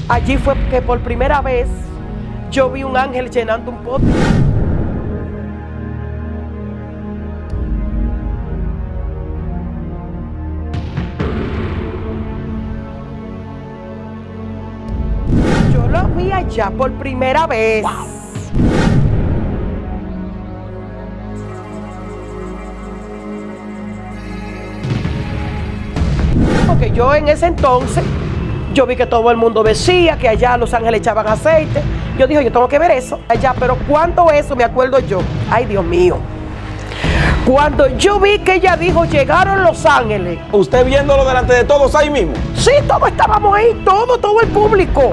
Allí fue que por primera vez yo vi un ángel llenando un pote. Yo lo vi allá por primera vez. Wow. Porque yo en ese entonces, yo vi que todo el mundo decía que allá los ángeles echaban aceite. Yo dije, yo tengo que ver eso allá, pero ¿cuándo eso? Me acuerdo yo. Ay, Dios mío. Cuando yo vi que ella dijo, llegaron los ángeles. ¿Usted viéndolo delante de todos ahí mismo? Sí, todos estábamos ahí, todo el público.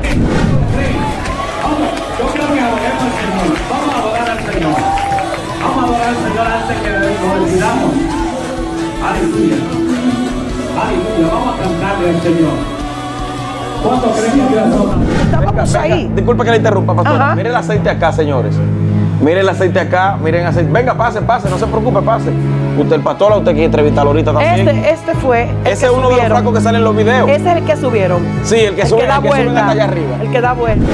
Yo creo que adoremos al Señor. Vamos a adorar al Señor. Vamos a adorar al Señor antes que nos olvidamos. Aleluya. Aleluya. Vamos a cantarle al Señor. ¿Cuánto creen que estábamos ahí? Disculpe que le interrumpa, pastor. Mire el aceite acá, señores. Mire el aceite acá, miren el aceite. Venga, pase, no se preocupe, pase. Usted, el pastor, a usted que entrevistarlo ahorita también. Este fue. Ese es uno de los fracos que salen en los videos. Ese es el que subieron. Sí, el que sube da vuelta. Allá arriba. El que da vuelta.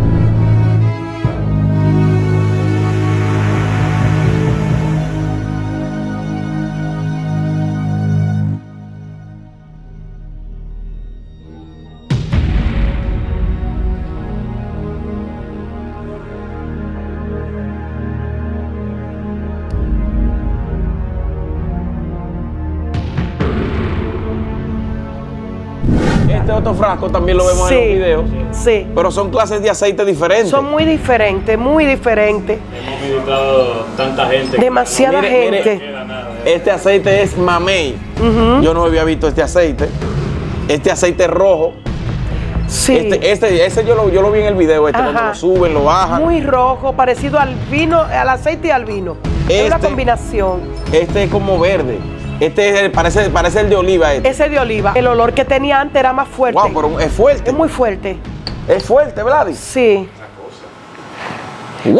Este otro frasco también lo vemos en los videos. Sí. Pero son clases de aceite diferentes. Son muy diferentes, muy diferentes. Hemos visitado tanta gente. Demasiada gente. Este aceite es mamey. Yo no había visto este aceite. Este aceite rojo. Sí. Ese yo lo vi en el video, cuando lo suben, lo bajan. Muy rojo, parecido al vino, al aceite y al vino. Es una combinación. Este es como verde. Este parece el de oliva. Ese de oliva. El olor que tenía antes era más fuerte. Wow, pero es fuerte. Es muy fuerte. Es fuerte, Vladi. Sí. Wow.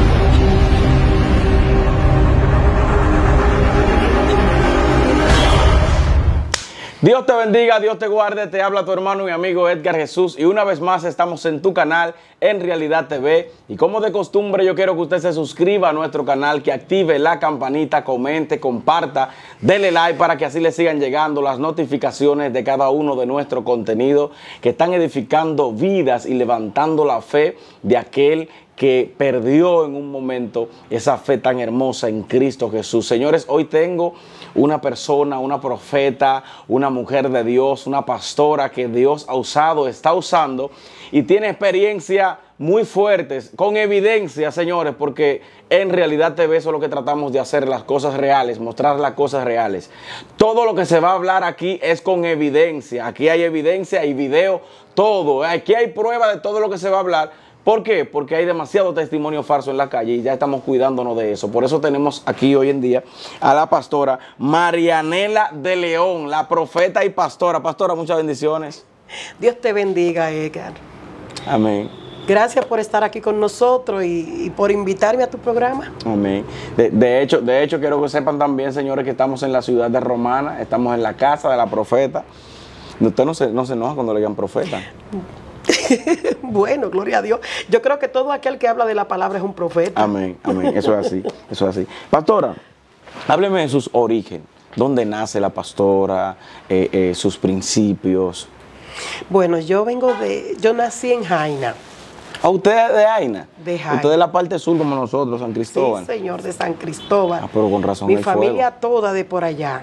Dios te bendiga, Dios te guarde, te habla tu hermano y amigo Edgar Jesús y una vez más estamos en tu canal En Realidad TV y como de costumbre yo quiero que usted se suscriba a nuestro canal, que active la campanita, comente, comparta, dele like para que así le sigan llegando las notificaciones de cada uno de nuestro contenido que están edificando vidas y levantando la fe de aquel que perdió en un momento esa fe tan hermosa en Cristo Jesús. Señores, hoy tengo una persona, una profeta, una mujer de Dios, una pastora que Dios ha usado, está usando y tiene experiencia muy fuertes, con evidencia, señores, porque En Realidad TV eso es lo que tratamos de hacer, las cosas reales, mostrar las cosas reales. Todo lo que se va a hablar aquí es con evidencia. Aquí hay evidencia y video, todo. Aquí hay prueba de todo lo que se va a hablar. ¿Por qué? Porque hay demasiado testimonio falso en la calle y ya estamos cuidándonos de eso. Por eso tenemos aquí hoy en día a la pastora Marianela de León, la profeta y pastora. Pastora, muchas bendiciones. Dios te bendiga, Edgar. Amén. Gracias por estar aquí con nosotros y por invitarme a tu programa. Amén. De hecho, quiero que sepan también, señores, que estamos en la ciudad de Romana, estamos en la casa de la profeta. Usted no se enoja cuando le digan profeta. Bueno, gloria a Dios. Yo creo que todo aquel que habla de la palabra es un profeta. Amén, amén. Eso es así, eso es así. Pastora, hábleme de sus orígenes. ¿Dónde nace la pastora? Sus principios. Bueno, yo nací en Jaina. ¿A usted es de Jaina? De Jaina. Usted es de la parte sur como nosotros, San Cristóbal. Sí, señor, de San Cristóbal. Ah, pero con razón. Mi familia toda de por allá.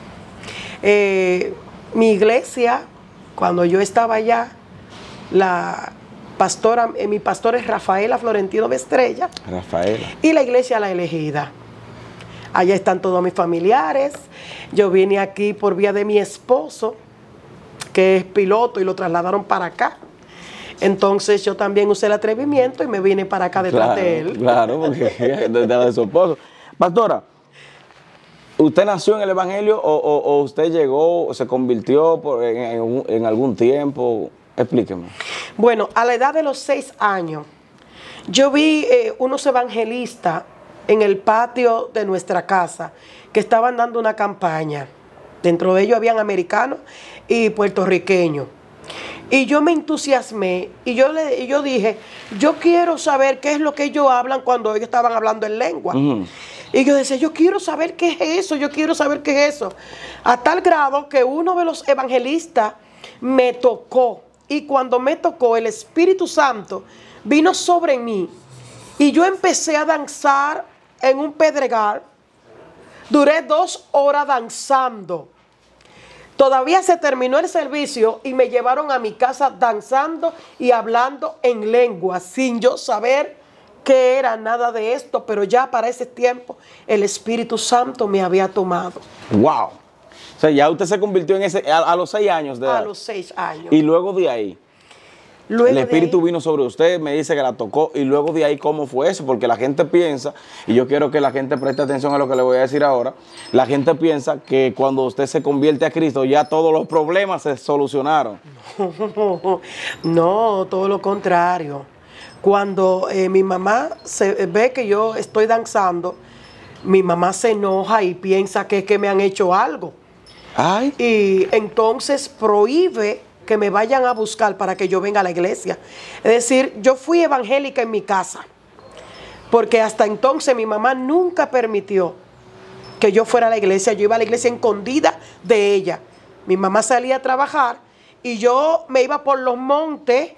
Mi iglesia, cuando yo estaba allá, la pastora, mi pastor es Rafaela Florentino de Estrella. Rafaela. Y la iglesia La Elegida. Allá están todos mis familiares. Yo vine aquí por vía de mi esposo, que es piloto, y lo trasladaron para acá. Entonces yo también usé el atrevimiento y me vine para acá detrás de él. Claro, porque detrás de su esposo. Pastora, ¿usted nació en el Evangelio o usted llegó o se convirtió en algún tiempo? Explíqueme. Bueno, a la edad de los 6 años, yo vi unos evangelistas en el patio de nuestra casa que estaban dando una campaña. Dentro de ellos habían americanos y puertorriqueños. Y yo me entusiasmé y yo dije, yo quiero saber qué es lo que ellos hablan cuando ellos estaban hablando en lengua. Y yo decía, yo quiero saber qué es eso, yo quiero saber qué es eso. A tal grado que uno de los evangelistas me tocó. Y cuando me tocó, el Espíritu Santo vino sobre mí. Y yo empecé a danzar en un pedregal. Duré 2 horas danzando. Todavía se terminó el servicio y me llevaron a mi casa danzando y hablando en lengua, sin yo saber qué era nada de esto, pero ya para ese tiempo el Espíritu Santo me había tomado. ¡Wow! O sea, ya usted se convirtió en ese a los 6 años de edad. A los 6 años. Y luego de ahí, el Espíritu vino sobre usted, me dice que la tocó, y luego de ahí, ¿cómo fue eso? Porque la gente piensa, y yo quiero que la gente preste atención a lo que le voy a decir ahora, la gente piensa que cuando usted se convierte a Cristo, ya todos los problemas se solucionaron. No, todo lo contrario. Cuando mi mamá ve que yo estoy danzando, mi mamá se enoja y piensa que es que me han hecho algo. Ay. Y entonces prohíbe que me vayan a buscar para que yo venga a la iglesia. Es decir, yo fui evangélica en mi casa, porque hasta entonces mi mamá nunca permitió que yo fuera a la iglesia. Yo iba a la iglesia escondida de ella. Mi mamá salía a trabajar y yo me iba por los montes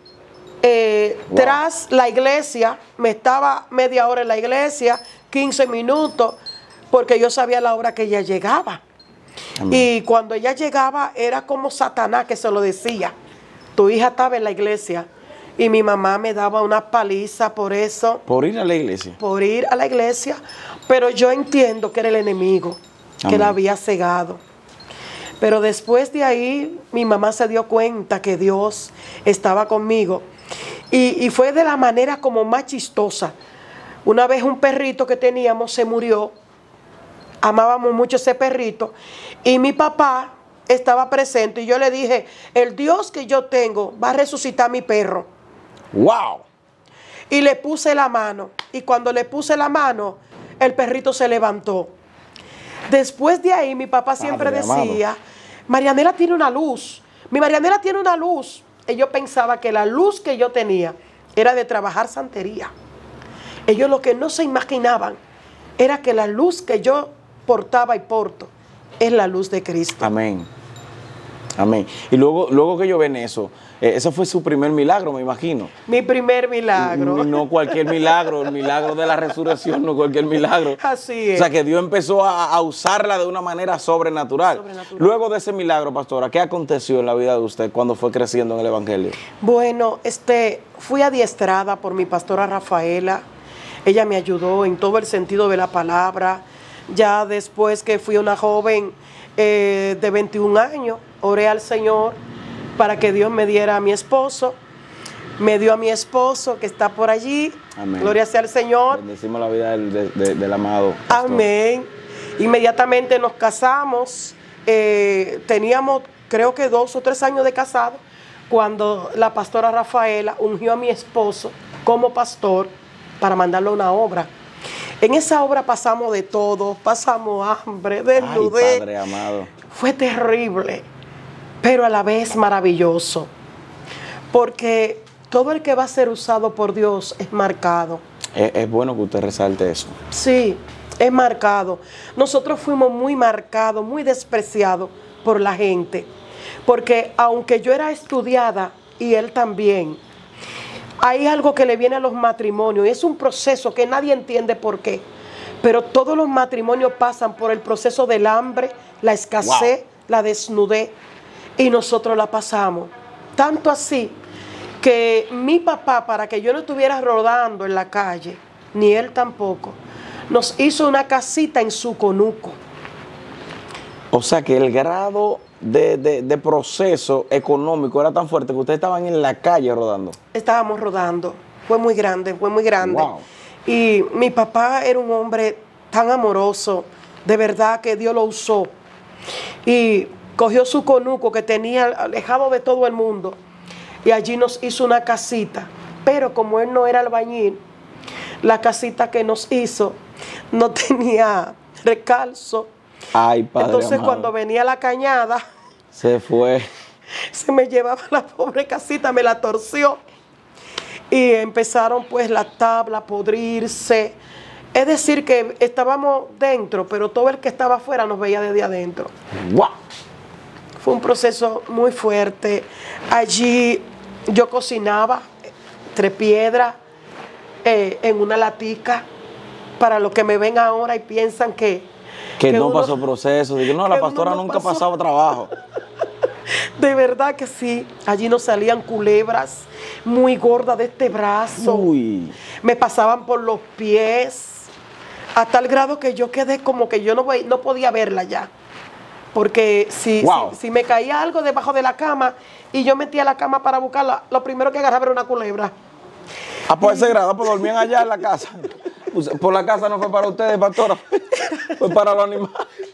tras la iglesia. Me estaba media hora en la iglesia, 15 minutos, porque yo sabía la hora que ella llegaba. Amén. Y cuando ella llegaba era como Satanás que se lo decía. Tu hija estaba en la iglesia. Y mi mamá me daba una paliza por eso. ¿Por ir a la iglesia? Por ir a la iglesia. Pero yo entiendo que era el enemigo. Amén. Que la había cegado. Pero después de ahí mi mamá se dio cuenta que Dios estaba conmigo. Y fue de la manera como más chistosa. Una vez un perrito que teníamos se murió. Amábamos mucho ese perrito. Y mi papá estaba presente. Y yo le dije, el Dios que yo tengo va a resucitar a mi perro. ¡Wow! Y le puse la mano. Y cuando le puse la mano, el perrito se levantó. Después de ahí, mi papá siempre decía, Marianela tiene una luz. Mi Marianela tiene una luz. Y yo pensaba que la luz que yo tenía era de trabajar santería. Ellos lo que no se imaginaban era que la luz que yo portaba y porto es la luz de Cristo. Amén. Amén. Y luego que ellos ven eso, ese fue su primer milagro, me imagino. Mi primer milagro. No cualquier milagro, el milagro de la resurrección, no cualquier milagro. Así es. O sea, que Dios empezó a usarla de una manera sobrenatural. Luego de ese milagro, pastora, ¿qué aconteció en la vida de usted cuando fue creciendo en el Evangelio? Bueno, fui adiestrada por mi pastora Rafaela. Ella me ayudó en todo el sentido de la palabra. Ya después que fui una joven de 21 años, oré al Señor para que Dios me diera a mi esposo. Me dio a mi esposo que está por allí. Amén. Gloria sea al Señor. Bendecimos la vida del amado pastor. Amén. Inmediatamente nos casamos. Teníamos creo que 2 o 3 años de casado cuando la pastora Rafaela ungió a mi esposo como pastor para mandarle una obra. En esa obra pasamos de todo, pasamos hambre, desnudez. Ay, Padre amado. Fue terrible, pero a la vez maravilloso, porque todo el que va a ser usado por Dios es marcado. Es bueno que usted resalte eso. Sí, es marcado. Nosotros fuimos muy marcados, muy despreciados por la gente, porque aunque yo era estudiada y él también, hay algo que le viene a los matrimonios y es un proceso que nadie entiende por qué. Pero todos los matrimonios pasan por el proceso del hambre, la escasez, la desnudez, y nosotros la pasamos. Tanto así que mi papá, para que yo no estuviera rodando en la calle, ni él tampoco, nos hizo una casita en su conuco. O sea que el grado de proceso económico era tan fuerte que ustedes estaban en la calle rodando. Estábamos rodando. Fue muy grande, fue muy grande. Wow. Y mi papá era un hombre tan amoroso, de verdad que Dios lo usó. Y cogió su conuco que tenía alejado de todo el mundo y allí nos hizo una casita. Pero como él no era albañil, la casita que nos hizo no tenía recalzo. Ay, Padre Entonces amado, cuando venía la cañada, se fue. se me llevaba la pobre casita, me la torció. Y empezaron pues la tabla a podrirse. Es decir que estábamos dentro, pero todo el que estaba afuera nos veía desde adentro. ¡Wow! Fue un proceso muy fuerte. Allí yo cocinaba entre piedras en una latica. Para los que me ven ahora y piensan que no uno, pasó proceso. Digo, no, la que pastora uno no nunca pasó. pasaba trabajo. De verdad que sí. Allí nos salían culebras muy gordas de este brazo. Uy. Me pasaban por los pies. A tal grado que yo quedé como que yo no podía verla ya. Porque Wow. si me caía algo debajo de la cama y yo metía la cama para buscarla, lo primero que agarraba era una culebra. Ah, pues ese grado, pues dormían allá en la casa. Por la casa no fue para ustedes, pastora. Fue para los animales.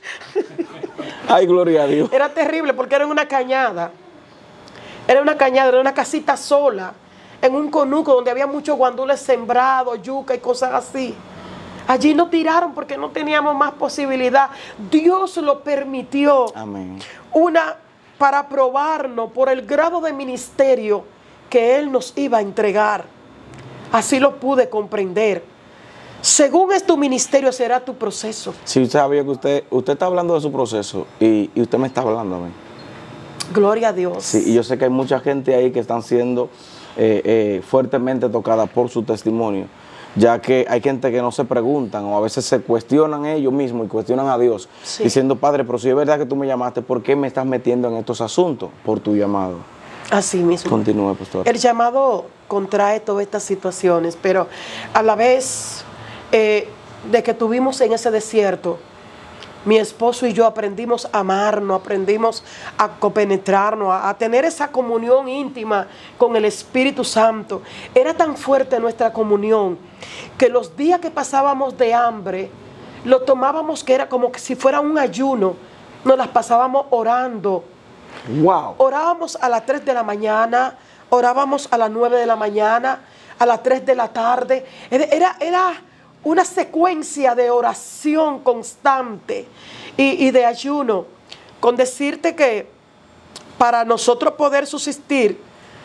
Ay, gloria a Dios. Era terrible porque era en una cañada. Era una casita sola, en un conuco donde había muchos guandules sembrados, yuca y cosas así. Allí nos tiraron porque no teníamos más posibilidad. Dios lo permitió. Amén. Para probarnos por el grado de ministerio que Él nos iba a entregar. Así lo pude comprender. Según es tu ministerio, será tu proceso. Si usted sabía que usted está hablando de su proceso y usted me está hablando a mí. Gloria a Dios. Sí, y yo sé que hay mucha gente ahí que están siendo fuertemente tocada por su testimonio, ya que hay gente que no se preguntan o a veces se cuestionan ellos mismos y cuestionan a Dios, Sí. diciendo, Padre, pero si es verdad que tú me llamaste, ¿por qué me estás metiendo en estos asuntos por tu llamado? Así mismo. Continúe, pastor. El llamado contrae todas estas situaciones, pero a la vez de que estuvimos en ese desierto, mi esposo y yo aprendimos a amarnos, aprendimos a compenetrarnos, a tener esa comunión íntima con el Espíritu Santo. Era tan fuerte nuestra comunión que los días que pasábamos de hambre, lo tomábamos que era como que si fuera un ayuno, nos las pasábamos orando. Wow. Orábamos a las 3 de la mañana, orábamos a las 9 de la mañana, a las 3 de la tarde. Era una secuencia de oración constante y de ayuno. Con decirte que para nosotros poder subsistir,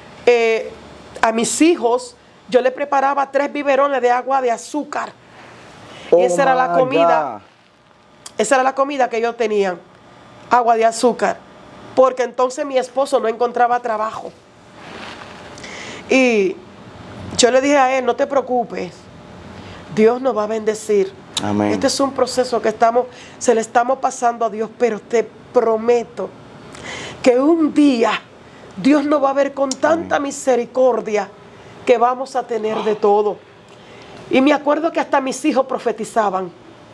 a mis hijos, yo le preparaba 3 biberones de agua de azúcar. Oh, Esa era la my comida. God. Esa era la comida que ellos tenían. Agua de azúcar. Porque entonces mi esposo no encontraba trabajo. Y yo le dije a él, no te preocupes, Dios nos va a bendecir. Amén. Este es un proceso que se le estamos pasando a Dios, pero te prometo que un día Dios nos va a ver con tanta misericordia que vamos a tener de todo. Y me acuerdo que hasta mis hijos profetizaban.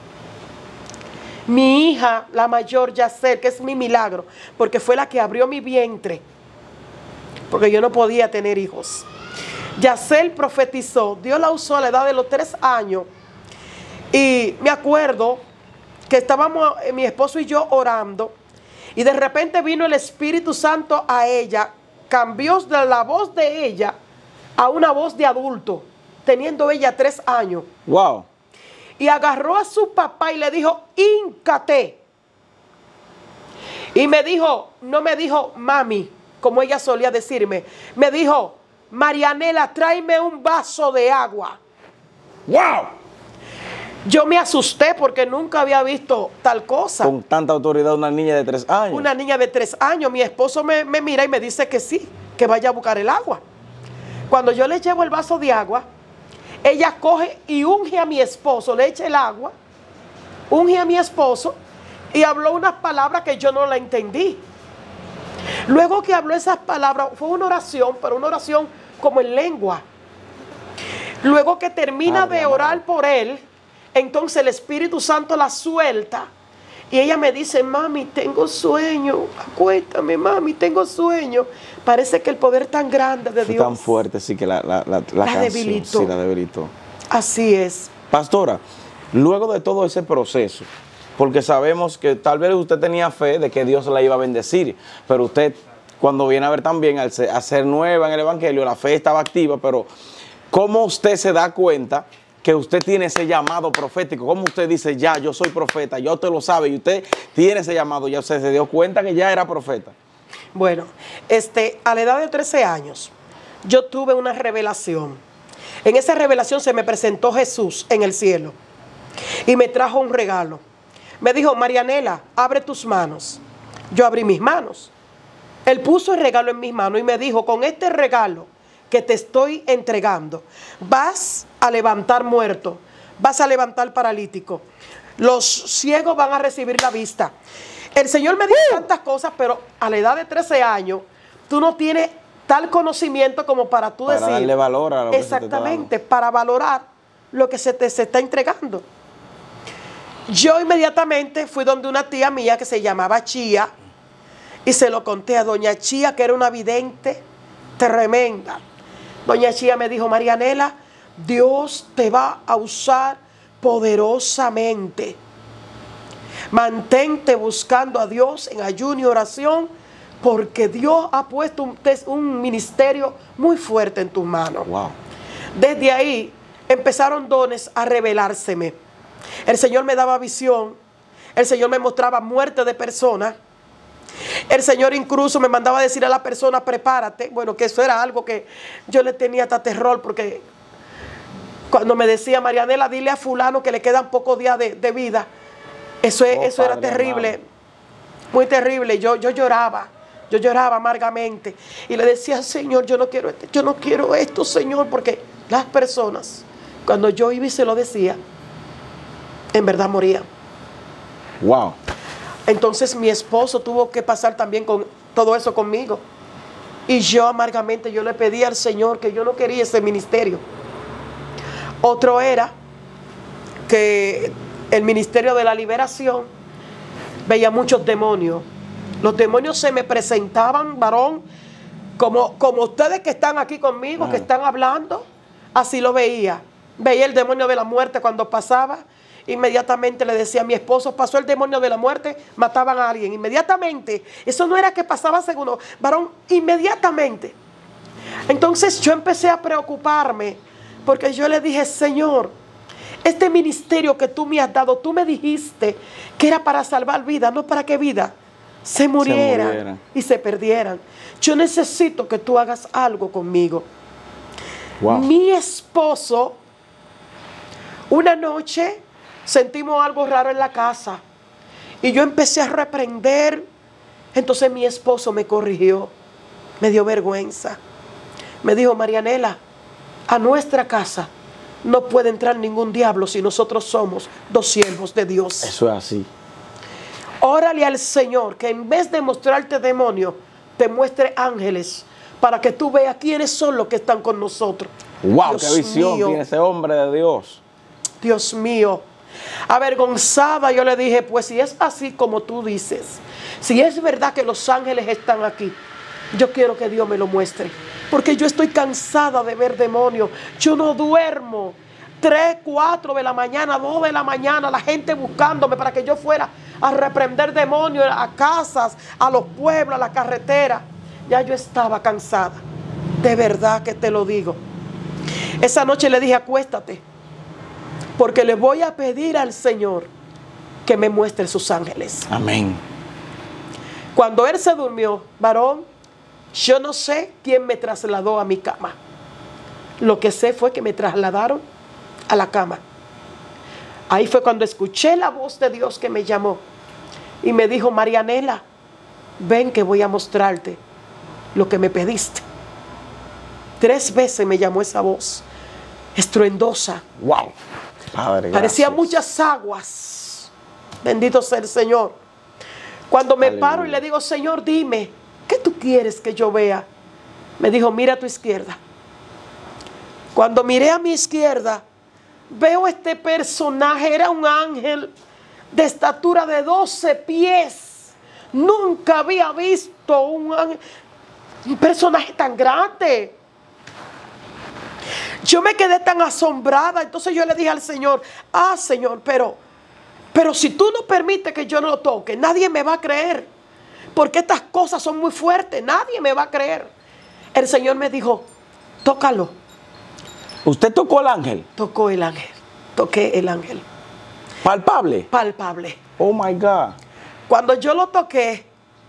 Mi hija, la mayor, Yacel, que es mi milagro, porque fue la que abrió mi vientre, porque yo no podía tener hijos. Yacel profetizó, Dios la usó a la edad de los 3 años. Y me acuerdo que estábamos, mi esposo y yo, orando, y de repente vino el Espíritu Santo a ella, cambió de la voz de ella a una voz de adulto, teniendo ella 3 años. Wow. Y agarró a su papá y le dijo, híncate. Y me dijo, no me dijo mami, como ella solía decirme, me dijo, Marianela, tráeme un vaso de agua. Wow. Yo me asusté porque nunca había visto tal cosa. Con tanta autoridad una niña de 3 años. Una niña de 3 años. Mi esposo me mira y me dice que sí, que vaya a buscar el agua. Cuando yo le llevo el vaso de agua, ella coge y unge a mi esposo, le echa el agua, unge a mi esposo y habló unas palabras que yo no la entendí. Luego que habló esas palabras, fue una oración, pero una oración como en lengua. Luego que termina de orar por él, entonces el Espíritu Santo la suelta y ella me dice, mami, tengo sueño, acuéstame, mami, tengo sueño. Parece que el poder tan grande de Fue Dios tan fuerte, sí, que la canción, debilitó. sí, la debilitó. Así es. Pastora, luego de todo ese proceso, porque sabemos que tal vez usted tenía fe de que Dios la iba a bendecir, pero usted, cuando viene a ver también, al ser nueva en el Evangelio, la fe estaba activa, pero ¿cómo usted se da cuenta que usted tiene ese llamado profético? ¿Cómo usted dice, ya, yo soy profeta, ya usted lo sabe, y usted tiene ese llamado, ya usted se dio cuenta que ya era profeta? Bueno, a la edad de 13 años, yo tuve una revelación. En esa revelación se me presentó Jesús en el cielo y me trajo un regalo. Me dijo, Marianela, abre tus manos. Yo abrí mis manos. Él puso el regalo en mis manos y me dijo, con este regalo que te estoy entregando, vas a levantar muerto, vas a levantar paralítico. Los ciegos van a recibir la vista. El Señor me dijo tantas cosas, pero a la edad de 13 años, tú no tienes tal conocimiento como para tú decir. Para darle valor a lo que se te está dando. Exactamente, para valorar lo que se está entregando. Yo inmediatamente fui donde una tía mía que se llamaba Chía y se lo conté a doña Chía, que era una vidente tremenda. Doña Chía me dijo, Marianela, Dios te va a usar poderosamente. Mantente buscando a Dios en ayuno y oración, porque Dios ha puesto un ministerio muy fuerte en tus manos. Wow. Desde ahí empezaron dones a revelárseme. El Señor me daba visión. El Señor me mostraba muerte de personas. El Señor incluso me mandaba a decir a la persona, prepárate. Bueno, que eso era algo que yo le tenía hasta terror, porque cuando me decía, Marianela, dile a fulano que le quedan pocos días de vida. Eso era terrible, amado. Muy terrible. Yo lloraba amargamente. Y le decía, Señor, yo no quiero esto, Señor, porque las personas, cuando yo iba y se lo decía, en verdad morían. Wow. Entonces mi esposo tuvo que pasar también con todo eso conmigo. Y yo amargamente yo le pedí al Señor que yo no quería ese ministerio. Otro era que el ministerio de la liberación veía muchos demonios. Los demonios se me presentaban, varón, como ustedes que están aquí conmigo, que están hablando, así lo veía. Veía el demonio de la muerte cuando pasaba. Inmediatamente le decía a mi esposo, pasó el demonio de la muerte, mataban a alguien. Inmediatamente. Eso no era que pasaba segundo, varón, inmediatamente. Entonces yo empecé a preocuparme, porque yo le dije, Señor, este ministerio que tú me has dado, tú me dijiste que era para salvar vidas, no para que vidas se murieran y se perdieran. Yo necesito que tú hagas algo conmigo. Wow. Mi esposo, una noche sentimos algo raro en la casa y yo empecé a reprender. Entonces mi esposo me corrigió, me dio vergüenza. Me dijo, Marianela, a nuestra casa no puede entrar ningún diablo si nosotros somos dos siervos de Dios. Eso es así. Órale al Señor que en vez de mostrarte demonios, te muestre ángeles para que tú veas quiénes son los que están con nosotros. Wow, Dios qué visión mío. tiene ese hombre de Dios. Dios mío. Avergonzada yo le dije, pues si es así como tú dices, si es verdad que los ángeles están aquí, yo quiero que Dios me lo muestre. Porque yo estoy cansada de ver demonios. Yo no duermo. 3, 4 de la mañana, 2 de la mañana, la gente buscándome para que yo fuera a reprender demonios a casas, a los pueblos, a la carretera. Ya yo estaba cansada. De verdad que te lo digo. Esa noche le dije, acuéstate, porque le voy a pedir al Señor que me muestre sus ángeles. Amén. Cuando él se durmió, varón, yo no sé quién me trasladó a mi cama. Lo que sé fue que me trasladaron a la cama. Ahí fue cuando escuché la voz de Dios que me llamó y me dijo, Marianela, ven que voy a mostrarte lo que me pediste. 3 veces me llamó esa voz, estruendosa. Wow. Padre, parecía gracias. muchas aguas. Bendito sea el Señor. Cuando me Aleluya. paro y le digo, Señor, dime, ¿qué tú quieres que yo vea? Me dijo, mira a tu izquierda. Cuando miré a mi izquierda, veo este personaje, era un ángel de estatura de 12 pies. Nunca había visto un personaje tan grande. Yo me quedé tan asombrada. Entonces yo le dije al Señor, Señor, pero si tú no permites que yo no lo toque, nadie me va a creer. Porque estas cosas son muy fuertes, nadie me va a creer. El Señor me dijo, tócalo. ¿Usted tocó el ángel? Tocó el ángel, toqué el ángel. ¿Palpable? Palpable. Oh my God. Cuando yo lo toqué,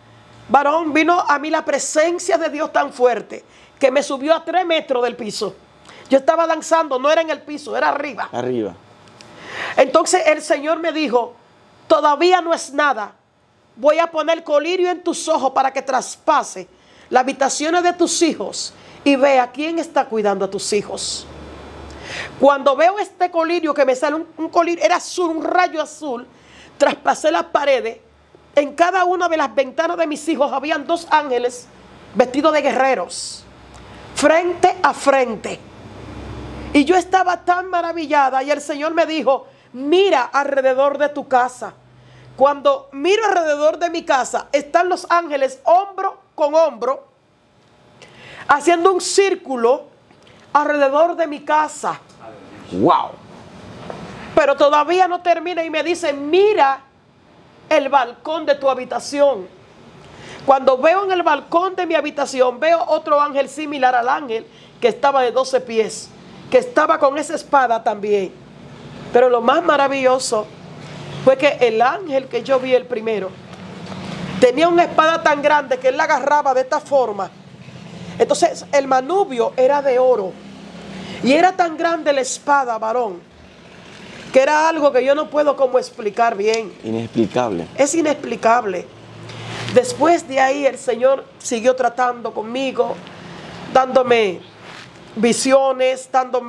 Varón, vino a mí la presencia de Dios tan fuerte que me subió a 3 metros del piso. Yo estaba danzando, no era en el piso, era arriba. Arriba. Entonces el Señor me dijo, todavía no es nada. Voy a poner colirio en tus ojos para que traspase las habitaciones de tus hijos y vea quién está cuidando a tus hijos. Cuando veo este colirio que me sale un colirio, era azul, un rayo azul, traspasé las paredes. En cada una de las ventanas de mis hijos habían 2 ángeles vestidos de guerreros, frente a frente. Y yo estaba tan maravillada y el Señor me dijo, mira alrededor de tu casa. Cuando miro alrededor de mi casa, están los ángeles hombro con hombro, haciendo un círculo alrededor de mi casa. ¡Wow! Pero todavía no termina y me dice, mira el balcón de tu habitación. Cuando veo en el balcón de mi habitación, veo otro ángel similar al ángel que estaba de 12 pies, que estaba con esa espada también. Pero lo más maravilloso fue que el ángel que yo vi, el primero, tenía una espada tan grande que él la agarraba de esta forma. Entonces el manubrio era de oro. Y era tan grande la espada, varón, que era algo que yo no puedo como explicar bien. Inexplicable. Es inexplicable. Después de ahí el Señor siguió tratando conmigo, dándome visiones,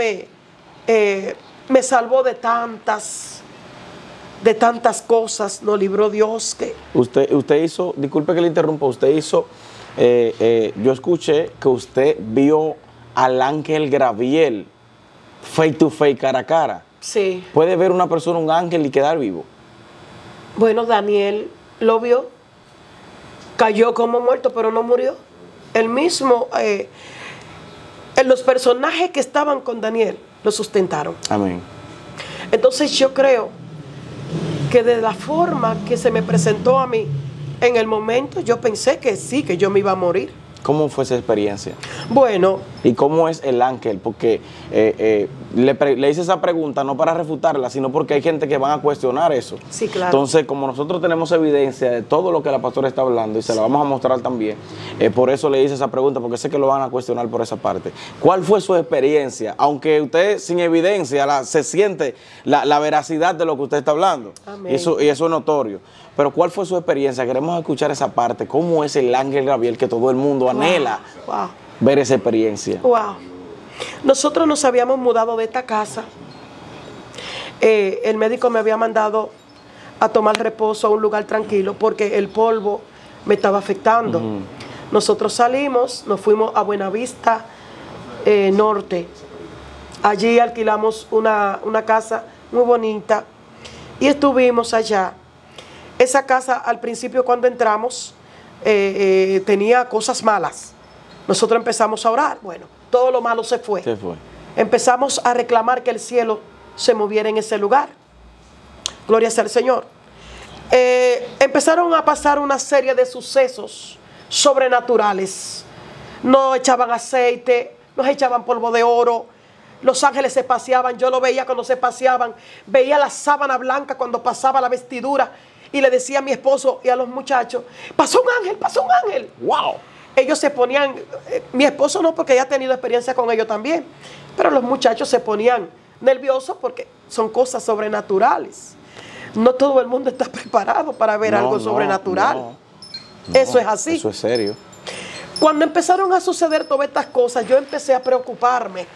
me salvó de tantas cosas, nos libró Dios. Que Usted hizo, disculpe que le interrumpa, usted hizo, yo escuché que usted vio al ángel Gabriel face to face, cara a cara. sí. ¿Puede ver una persona, un ángel, y quedar vivo? Bueno, Daniel lo vio, cayó como muerto, pero no murió. El mismo, en los personajes que estaban con Daniel, lo sustentaron. Amén. Entonces yo creo que de la forma que se me presentó a mí, en el momento yo pensé que sí, que yo me iba a morir. ¿Cómo fue esa experiencia? Bueno, ¿Y cómo es el ángel? Porque le hice esa pregunta no para refutarla, sino porque hay gente que van a cuestionar eso. sí, claro. Entonces, como nosotros tenemos evidencia de todo lo que la pastora está hablando y se la vamos a mostrar también, por eso le hice esa pregunta, porque sé que lo van a cuestionar por esa parte. ¿Cuál fue su experiencia? Aunque usted sin evidencia se siente la veracidad de lo que usted está hablando. Amén. Y eso es notorio. Pero ¿cuál fue su experiencia? Queremos escuchar esa parte. ¿Cómo es el ángel Gabriel que todo el mundo anhela Wow. ver esa experiencia? Wow. Nosotros nos habíamos mudado de esta casa. El médico me había mandado a tomar reposo a un lugar tranquilo porque el polvo me estaba afectando. Nosotros salimos, nos fuimos a Buenavista Norte. Allí alquilamos una casa muy bonita y estuvimos allá. Esa casa al principio cuando entramos tenía cosas malas. Nosotros empezamos a orar. Bueno, todo lo malo se fue. Se fue. Empezamos a reclamar que el cielo se moviera en ese lugar. Gloria sea al Señor. Empezaron a pasar una serie de sucesos sobrenaturales. Nos echaban aceite, nos echaban polvo de oro. Los ángeles se paseaban. Yo lo veía cuando se paseaban. Veía la sábana blanca cuando pasaba la vestidura. Y le decía a mi esposo y a los muchachos, pasó un ángel, pasó un ángel. ¡Wow! Ellos se ponían, mi esposo no, porque ella ha tenido experiencia con ellos también, pero los muchachos se ponían nerviosos porque son cosas sobrenaturales. No todo el mundo está preparado para ver algo sobrenatural. No, eso es así. Eso es serio. Cuando empezaron a suceder todas estas cosas, yo empecé a preocuparme.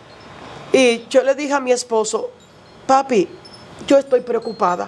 Y yo le dije a mi esposo, papi, yo estoy preocupada.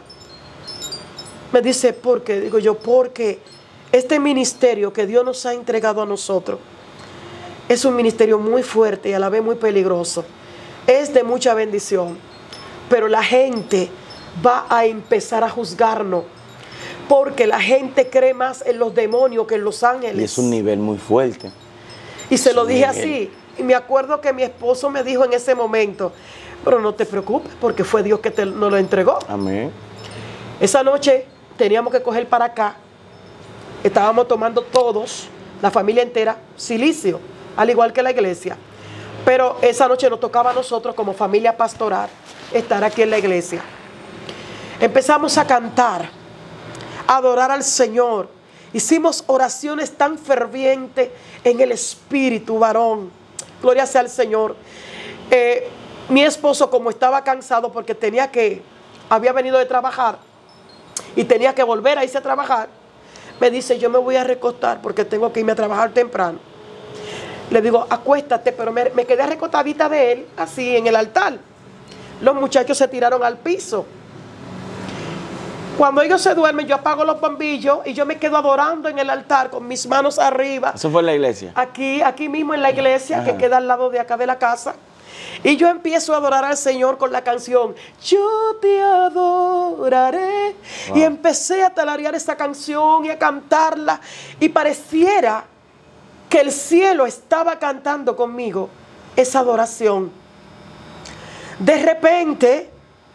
Me dice, ¿por qué? Digo yo, porque este ministerio que Dios nos ha entregado a nosotros es un ministerio muy fuerte y a la vez muy peligroso. Es de mucha bendición, pero la gente va a empezar a juzgarnos porque la gente cree más en los demonios que en los ángeles. Y es un nivel muy fuerte. Y se lo dije nivel. así. Y me acuerdo que mi esposo me dijo en ese momento, pero no te preocupes porque fue Dios que nos lo entregó. Amén. Esa noche teníamos que coger para acá. Estábamos tomando todos, la familia entera, silicio, al igual que la iglesia. Pero esa noche nos tocaba a nosotros como familia pastoral estar aquí en la iglesia. Empezamos a cantar, a adorar al Señor. hicimos oraciones tan fervientes en el espíritu, varón. Gloria sea al Señor. Mi esposo, como estaba cansado porque había venido de trabajar y tenía que volver a irse a trabajar, me dice, yo me voy a recostar porque tengo que irme a trabajar temprano. Le digo, acuéstate, pero me quedé recostadita de él, así en el altar. Los muchachos se tiraron al piso. Cuando ellos se duermen, yo apago los bombillos y yo me quedo adorando en el altar con mis manos arriba. ¿Eso fue en la iglesia? Aquí mismo en la iglesia, Ajá, que queda al lado de acá de la casa. Y yo empiezo a adorar al Señor con la canción, yo te adoraré. Wow. Y empecé a tararear esa canción y a cantarla. Y pareciera que el cielo estaba cantando conmigo esa adoración. De repente,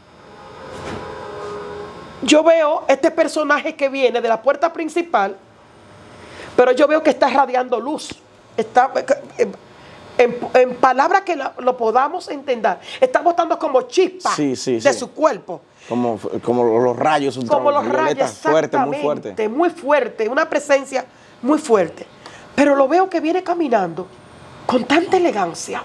yo veo este personaje que viene de la puerta principal, pero yo veo que está radiando luz. Está, en palabras que lo podamos entender, está botando como chispas de su cuerpo. Como los rayos ultravioletas. Como los rayos, fuerte, muy fuerte. Muy fuerte, una presencia muy fuerte. Pero lo veo que viene caminando con tanta elegancia.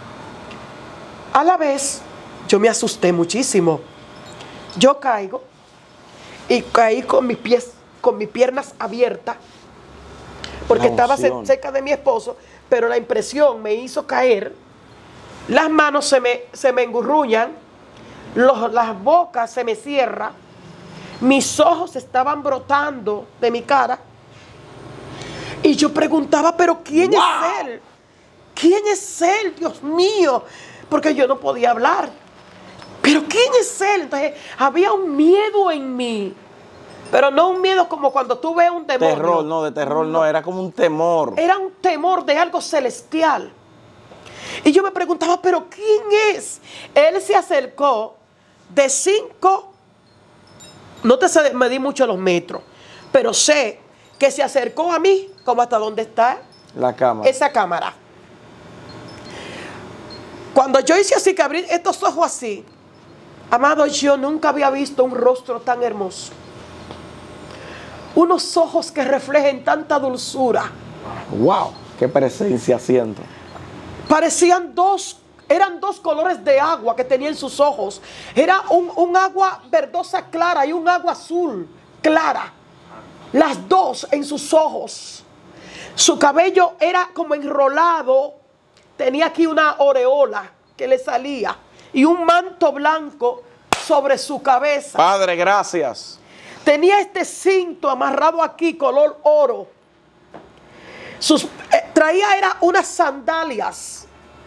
A la vez, yo me asusté muchísimo. Yo caigo y caí con mis pies, con mis piernas abiertas, porque estaba cerca de mi esposo, pero la impresión me hizo caer. Las manos se me engurruñan, las bocas se me cierran, mis ojos estaban brotando de mi cara. Y yo preguntaba, ¿pero quién es él? ¿Quién es él, Dios mío? Porque yo no podía hablar. ¿Pero quién es él? Entonces, había un miedo en mí. Pero no un miedo como cuando tú ves un demonio. Terror, no, de terror no, era como un temor. Era un temor de algo celestial. Y yo me preguntaba, ¿pero quién es? Él se acercó de 5, no te medí mucho los metros, pero sé que se acercó a mí, como hasta donde está la cámara. Esa cámara. Cuando yo hice así, que abrí estos ojos así, amado, yo nunca había visto un rostro tan hermoso. Unos ojos que reflejen tanta dulzura. ¡Wow! ¡Qué presencia siento! Eran dos colores de agua que tenía en sus ojos. Era un agua verdosa clara y un agua azul clara. Las dos en sus ojos. Su cabello era como enrolado. Tenía aquí una aureola que le salía. Y un manto blanco sobre su cabeza. Padre, gracias. Tenía este cinto amarrado aquí, color oro. Traía unas sandalias.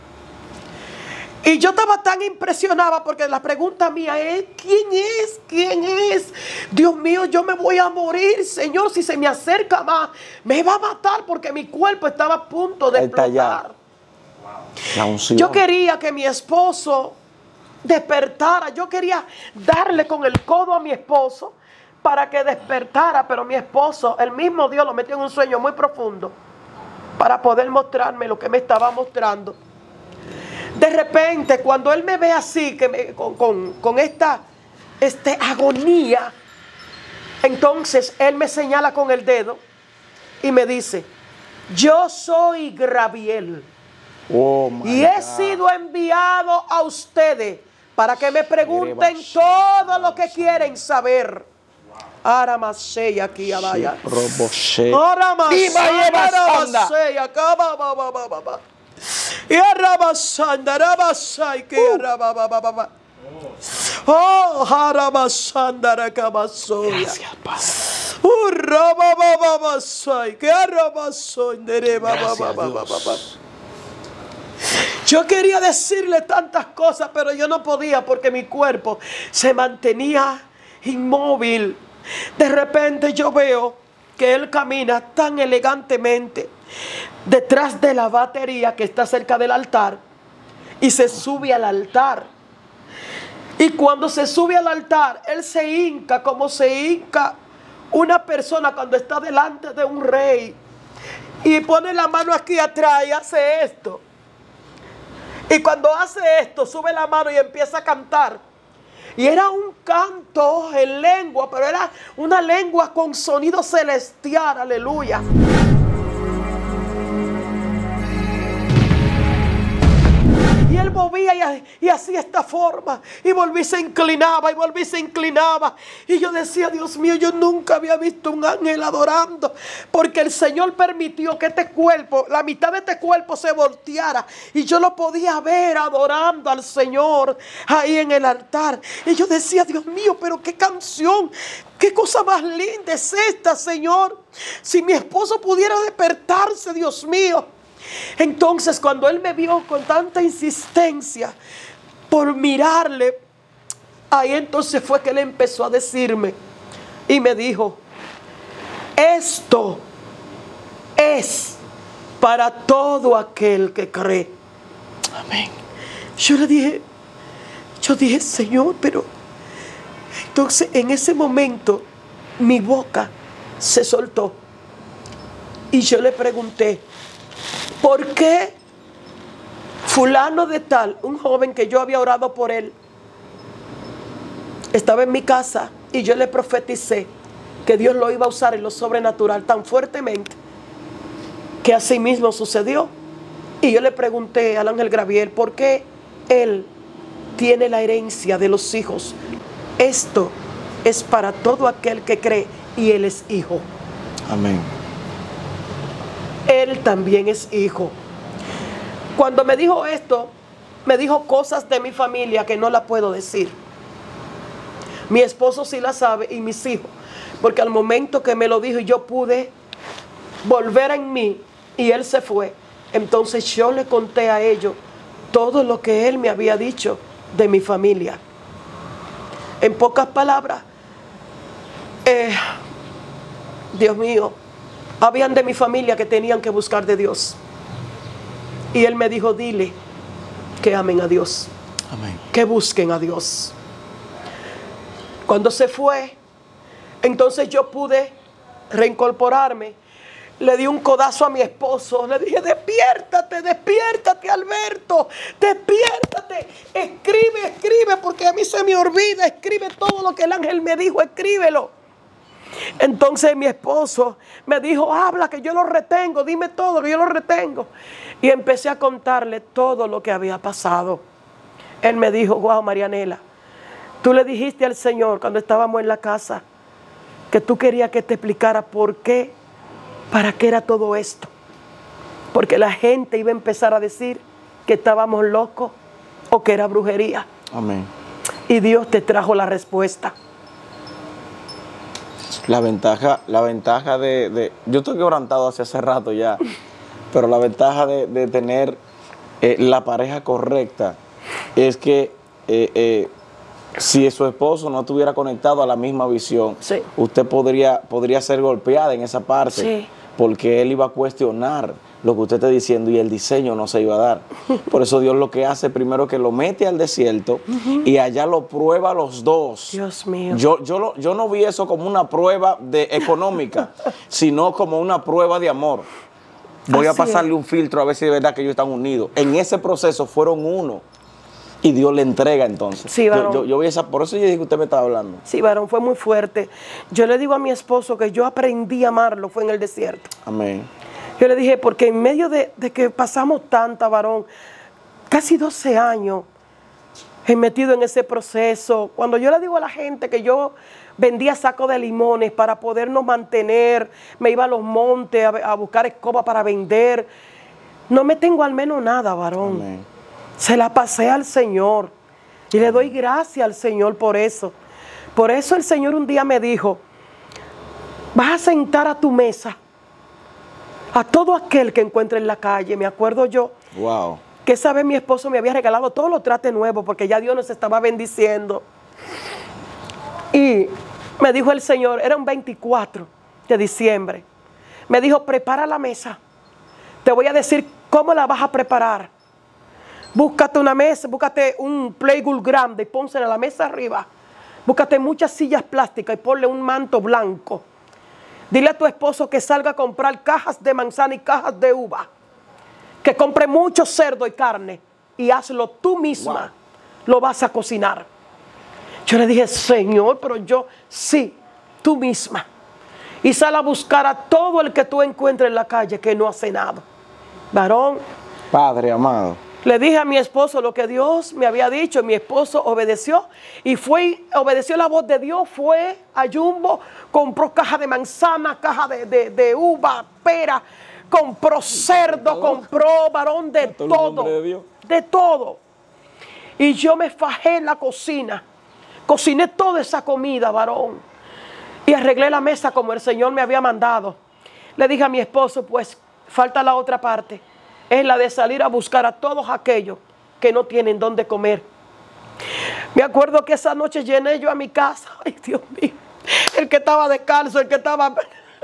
Y yo estaba tan impresionada porque la pregunta mía es, ¿quién es? ¿Quién es? Dios mío, yo me voy a morir, Señor. Si se me acerca más, me va a matar porque mi cuerpo estaba a punto de explotar. La unción. Yo quería que mi esposo despertara. Yo quería darle con el codo a mi esposo para que despertara, pero mi esposo, el mismo Dios lo metió en un sueño muy profundo para poder mostrarme lo que me estaba mostrando. De repente, cuando él me ve así, con esta agonía, entonces él me señala con el dedo y me dice, yo soy Gabriel. Y he sido enviado a ustedes para que me pregunten todo lo que quieren saber. Aramasei aquí abaya. Aramasei y arabasanda arabasai que arababa. Oh, arabasanda arakabasoya. Gracias, Padre. Urabababasai que arabasondere bababa. Yo quería decirle tantas cosas, pero yo no podía porque mi cuerpo se mantenía inmóvil. De repente yo veo que él camina tan elegantemente detrás de la batería que está cerca del altar y se sube al altar. Y cuando se sube al altar, él se hinca como se hinca una persona cuando está delante de un rey y pone la mano aquí atrás y hace esto. Y cuando hace esto, sube la mano y empieza a cantar. Y era un canto en lengua, pero era una lengua con sonido celestial, aleluya. Y él movía y hacía esta forma. Y volví, se inclinaba y volví, se inclinaba. Y yo decía, Dios mío, yo nunca había visto un ángel adorando. Porque el Señor permitió que este cuerpo, la mitad de este cuerpo se volteara. Y yo lo podía ver adorando al Señor ahí en el altar. Y yo decía, Dios mío, pero qué canción, qué cosa más linda es esta, Señor. Si mi esposo pudiera despertarse, Dios mío. Entonces, cuando él me vio con tanta insistencia por mirarle, ahí entonces fue que él empezó a decirme y me dijo, esto es para todo aquel que cree. Amén. Yo dije, Señor, pero entonces en ese momento mi boca se soltó y yo le pregunté, ¿por qué fulano de tal, un joven que yo había orado por él, estaba en mi casa y yo le profeticé que Dios lo iba a usar en lo sobrenatural tan fuertemente que así mismo sucedió? Y yo le pregunté al ángel Gabriel, ¿por qué él tiene la herencia de los hijos? Esto es para todo aquel que cree y él es hijo. Amén. Él también es hijo. Cuando me dijo esto, me dijo cosas de mi familia que no la puedo decir. Mi esposo sí la sabe y mis hijos. Porque al momento que me lo dijo, yo pude volver en mí y él se fue. Entonces yo le conté a ellos todo lo que él me había dicho de mi familia. En pocas palabras, Dios mío, habían de mi familia que tenían que buscar de Dios. Y él me dijo, dile que amen a Dios. Amén. Que busquen a Dios. Cuando se fue, entonces yo pude reincorporarme. Le di un codazo a mi esposo. Le dije, despiértate, despiértate, Alberto. Despiértate. Escribe, escribe, porque a mí se me olvida. Escribe todo lo que el ángel me dijo, escríbelo. Entonces mi esposo me dijo, habla que yo lo retengo, dime todo que yo lo retengo. Y empecé a contarle todo lo que había pasado. Él me dijo, wow, Marianela, tú le dijiste al Señor cuando estábamos en la casa que tú querías que te explicara por qué, para qué era todo esto. Porque la gente iba a empezar a decir que estábamos locos o que era brujería. Amén. Y Dios te trajo la respuesta. La ventaja de yo estoy quebrantado hace rato ya, pero la ventaja de tener la pareja correcta es que si su esposo no estuviera conectado a la misma visión, sí, usted podría ser golpeada en esa parte, sí, porque él iba a cuestionar lo que usted está diciendo y el diseño no se iba a dar. Por eso Dios lo que hace primero que lo mete al desierto y allá lo prueba a los dos. Dios mío. Yo no vi eso como una prueba económica, sino como una prueba de amor. Voy a pasarle un filtro a ver si de verdad que ellos están unidos. En ese proceso fueron uno y Dios le entrega entonces. Sí, varón. Yo vi por eso yo dije que usted me estaba hablando. Sí, varón, fue muy fuerte. Yo le digo a mi esposo que yo aprendí a amarlo, fue en el desierto. Amén. Yo le dije, porque en medio de que pasamos tanta, varón, casi 12 años he metido en ese proceso. Cuando yo le digo a la gente que yo vendía sacos de limones para podernos mantener, me iba a los montes a buscar escoba para vender, no me tengo al menos nada, varón. Amén. Se la pasé al Señor y le doy gracias al Señor por eso. Por eso el Señor un día me dijo, vas a sentar a tu mesa a todo aquel que encuentre en la calle. Me acuerdo yo, wow, que esa vez mi esposo me había regalado todos los trates nuevos porque ya Dios nos estaba bendiciendo. Y me dijo el Señor, era un 24 de diciembre, me dijo, prepara la mesa. Te voy a decir cómo la vas a preparar. Búscate una mesa, búscate un playbook grande y pónsela a la mesa arriba. Búscate muchas sillas plásticas y ponle un manto blanco. Dile a tu esposo que salga a comprar cajas de manzana y cajas de uva. Que compre mucho cerdo y carne y hazlo tú misma. Wow. Lo vas a cocinar. Yo le dije, Señor, pero yo, sí, tú misma. Y sal a buscar a todo el que tú encuentres en la calle que no ha cenado. Varón. Padre amado. Le dije a mi esposo lo que Dios me había dicho. Mi esposo obedeció y obedeció la voz de Dios. Fue a Jumbo, compró caja de manzana, caja de uva, pera, compró cerdo, compró, varón, de todo. De todo. Y yo me fajé en la cocina. Cociné toda esa comida, varón. Y arreglé la mesa como el Señor me había mandado. Le dije a mi esposo, pues falta la otra parte. Es la de salir a buscar a todos aquellos que no tienen dónde comer. Me acuerdo que esa noche llené yo a mi casa. Ay, Dios mío. El que estaba descalzo, el que estaba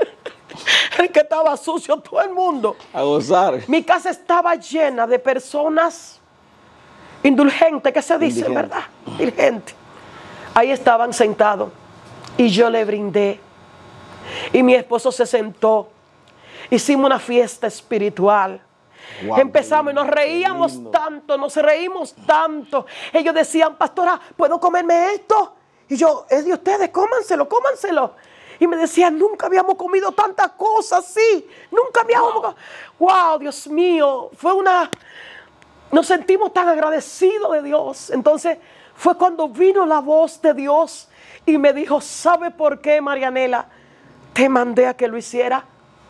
sucio, todo el mundo. A gozar. Mi casa estaba llena de personas indulgentes, que se dice, ¿verdad? Indulgentes. Ahí estaban sentados. Y yo le brindé. Y mi esposo se sentó. Hicimos una fiesta espiritual. Wow, empezamos y nos reíamos tanto, nos reímos tanto. Ellos decían, pastora, ¿puedo comerme esto? Y yo, es de ustedes, cómanselo, cómanselo. Y me decían, nunca habíamos comido tantas cosas así. Nunca habíamos... Wow, Dios mío. Nos sentimos tan agradecidos de Dios. Entonces fue cuando vino la voz de Dios y me dijo, ¿sabe por qué, Marianela, te mandé a que lo hiciera?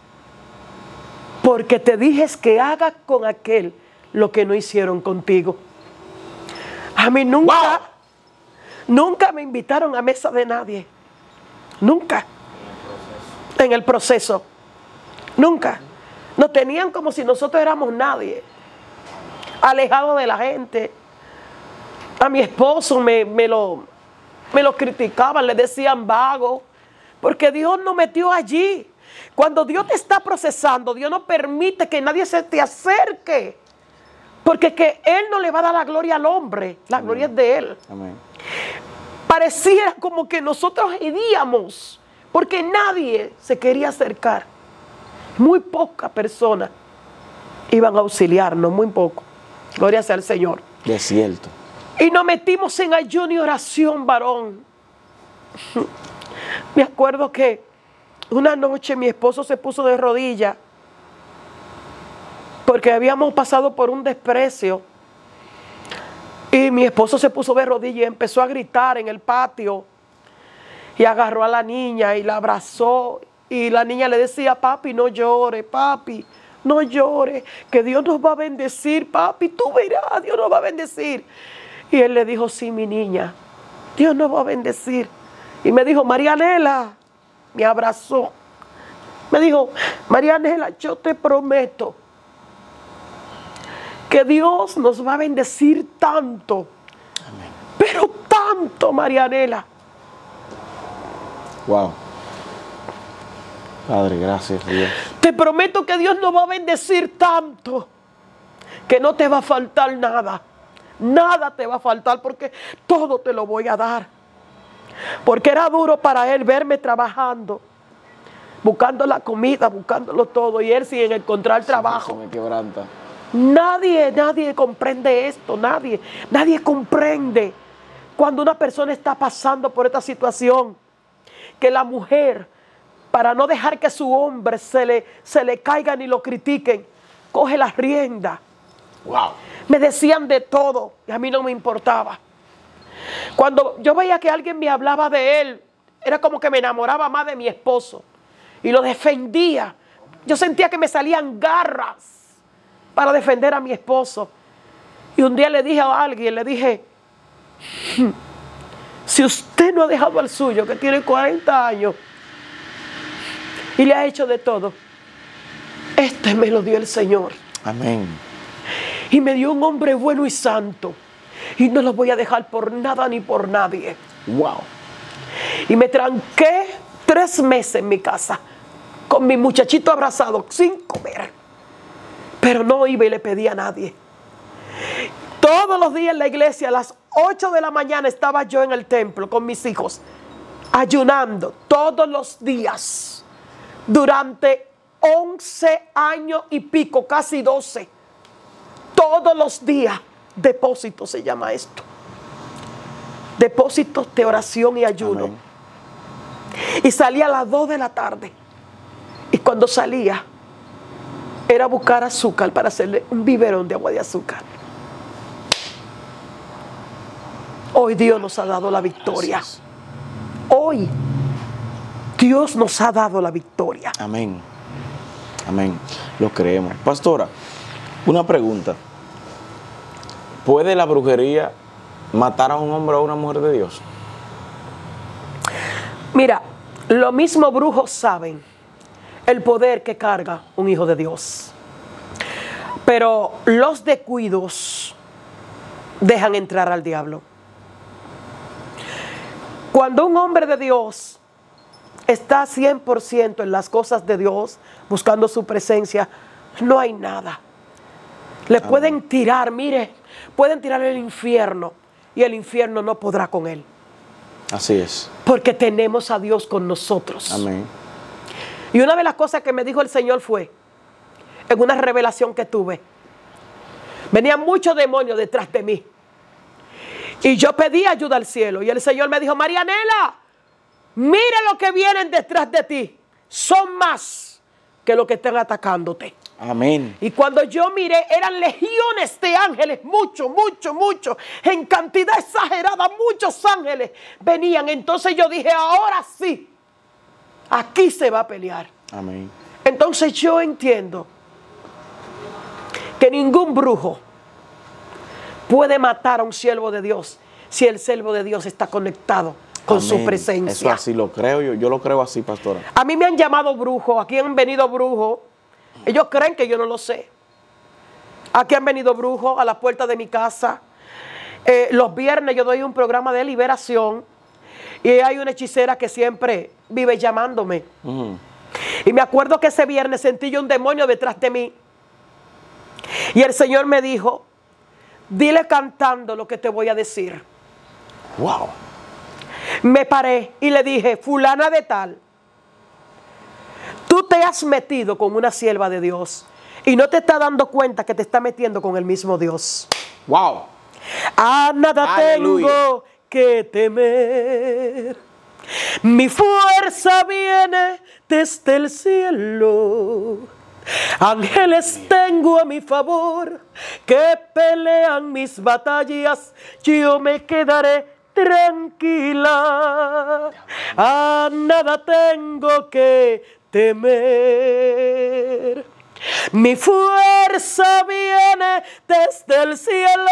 Porque te dije que haga con aquel lo que no hicieron contigo. A mí nunca me invitaron a mesa de nadie. Nunca. En el proceso. Nunca. Nos tenían como si nosotros éramos nadie. Alejados de la gente. A mi esposo me lo criticaban, le decían vago. Porque Dios nos metió allí. Cuando Dios te está procesando, Dios no permite que nadie se te acerque. Porque que Él no le va a dar la gloria al hombre. La gloria es de Él. Amén. Pareciera como que nosotros iríamos. Porque nadie se quería acercar. Muy pocas personas iban a auxiliarnos. Muy poco. Gloria sea al Señor. Desierto. Y nos metimos en ayuno y oración, varón. Me acuerdo que una noche mi esposo se puso de rodillas porque habíamos pasado por un desprecio. Y mi esposo se puso de rodillas y empezó a gritar en el patio. Y agarró a la niña y la abrazó. Y la niña le decía, papi, no llore, papi, no llore, que Dios nos va a bendecir, papi, tú verás, Dios nos va a bendecir. Y él le dijo, sí, mi niña, Dios nos va a bendecir. Y me dijo, Marianela, me abrazó. Me dijo, Marianela, yo te prometo que Dios nos va a bendecir tanto. Amén. Pero tanto, Marianela. Wow. Padre, gracias, Dios. Te prometo que Dios nos va a bendecir tanto que no te va a faltar nada. Nada te va a faltar porque todo te lo voy a dar. Porque era duro para él verme trabajando, buscando la comida, buscándolo todo, y él sin encontrar trabajo. Se me quebranta. Nadie comprende esto, nadie comprende cuando una persona está pasando por esta situación, que la mujer, para no dejar que su hombre se le caiga ni lo critiquen, coge la rienda. Wow. Me decían de todo y a mí no me importaba. Cuando yo veía que alguien me hablaba de él, era como que me enamoraba más de mi esposo y lo defendía. Yo sentía que me salían garras para defender a mi esposo. Y un día le dije a alguien, le dije, si usted no ha dejado al suyo, que tiene 40 años, y le ha hecho de todo, este me lo dio el Señor. Amén. Y me dio un hombre bueno y santo. Y no lo voy a dejar por nada ni por nadie. Wow. Y me tranqué 3 meses en mi casa, con mi muchachito abrazado, sin comer. Pero no iba y le pedía a nadie. Todos los días en la iglesia, a las 8 de la mañana, estaba yo en el templo con mis hijos, ayunando todos los días, durante 11 años y pico, casi 12. Todos los días, depósito se llama esto. depósitos de oración y ayuno. Amén. Y salía a las 2 de la tarde. Y cuando salía, era a buscar azúcar para hacerle un biberón de agua de azúcar. Hoy Dios nos ha dado la victoria. Gracias. Hoy Dios nos ha dado la victoria. Amén. Amén. Lo creemos. Pastora, una pregunta. ¿Puede la brujería matar a un hombre o a una mujer de Dios? Mira, los mismos brujos saben el poder que carga un hijo de Dios. Pero los descuidos dejan entrar al diablo. Cuando un hombre de Dios está 100% en las cosas de Dios, buscando su presencia, no hay nada. Le pueden tirar, mire, pueden tirar el infierno y el infierno no podrá con él. Así es. Porque tenemos a Dios con nosotros. Amén. Y una de las cosas que me dijo el Señor fue, en una revelación que tuve, venían muchos demonios detrás de mí. Y yo pedí ayuda al cielo. Y el Señor me dijo, Marianela, mira lo que vienen detrás de ti. Son más que los que están atacándote. Amén. Y cuando yo miré, eran legiones de ángeles, muchos, en cantidad exagerada, muchos ángeles venían. Entonces yo dije, ahora sí, aquí se va a pelear. Amén. Entonces yo entiendo que ningún brujo puede matar a un siervo de Dios si el siervo de Dios está conectado con Amén. su presencia. Eso así lo creo yo lo creo así, pastora. A mí me han llamado brujo, aquí han venido brujos. Ellos creen que yo no lo sé. Aquí han venido brujos a la puerta de mi casa. Los viernes yo doy un programa de liberación y hay una hechicera que siempre vive llamándome. Y me acuerdo que ese viernes sentí yo un demonio detrás de mí. Y el Señor me dijo, dile cantando lo que te voy a decir. Wow. Me paré y le dije, fulana de tal, tú te has metido con una sierva de Dios y no te estás dando cuenta que te está metiendo con el mismo Dios. Wow. A nada Aleluya. tengo que temer. Mi fuerza viene desde el cielo. Ángeles tengo a mi favor que pelean mis batallas. Yo me quedaré tranquila. A nada tengo que temer. Mi fuerza viene desde el cielo.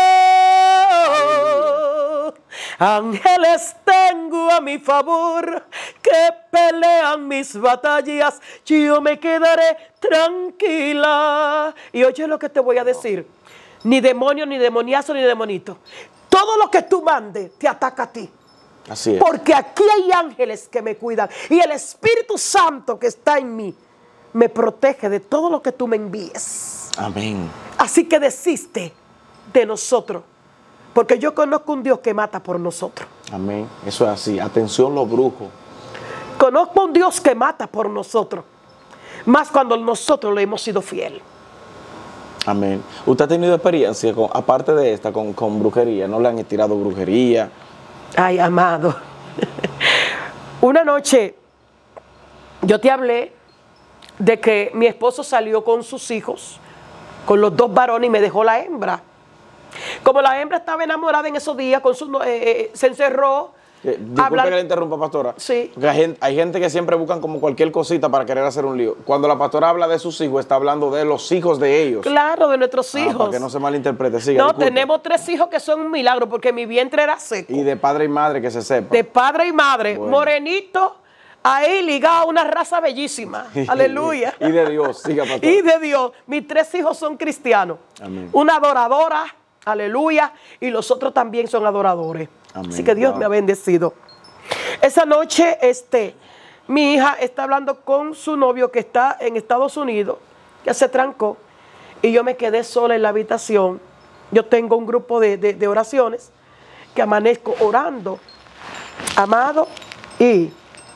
Ángeles tengo a mi favor que pelean mis batallas. Yo me quedaré tranquila. Y oye lo que te voy a decir. Ni demonio, ni demoniazo, ni demonito. Todo lo que tú mandes te ataca a ti. Así es. Porque aquí hay ángeles que me cuidan. Y el Espíritu Santo que está en mí me protege de todo lo que tú me envíes. Amén. Así que desiste de nosotros. Porque yo conozco un Dios que mata por nosotros. Amén. Eso es así. Atención los brujos. Conozco un Dios que mata por nosotros. Más cuando nosotros le hemos sido fiel. Amén. ¿Usted ha tenido experiencia, aparte de esta, con brujería? ¿No le han tirado brujería? Ay, amado. Una noche yo te hablé de que mi esposo salió con sus hijos, con los 2 varones, y me dejó la hembra. Como la hembra estaba enamorada en esos días, se encerró. Disculpe que le interrumpa, pastora. Sí. Porque hay gente que siempre buscan como cualquier cosita para querer hacer un lío. Cuando la pastora habla de sus hijos, está hablando de los hijos de ellos. Claro, de nuestros hijos. Para que no se malinterprete. Siga, no, disculpe. tenemos 3 hijos que son un milagro porque mi vientre era seco. Y de padre y madre, que se sepa. De padre y madre, Bueno. morenito, ahí ligado a una raza bellísima. Aleluya. Y de Dios, siga, pastora. Y de Dios. Mis 3 hijos son cristianos. Amén. Una adoradora, aleluya, y los otros también son adoradores. Amén. Así que Dios Wow. me ha bendecido. Esa noche, mi hija está hablando con su novio que está en Estados Unidos, que se trancó, y yo me quedé sola en la habitación. Yo tengo un grupo de oraciones que amanezco orando, amado, y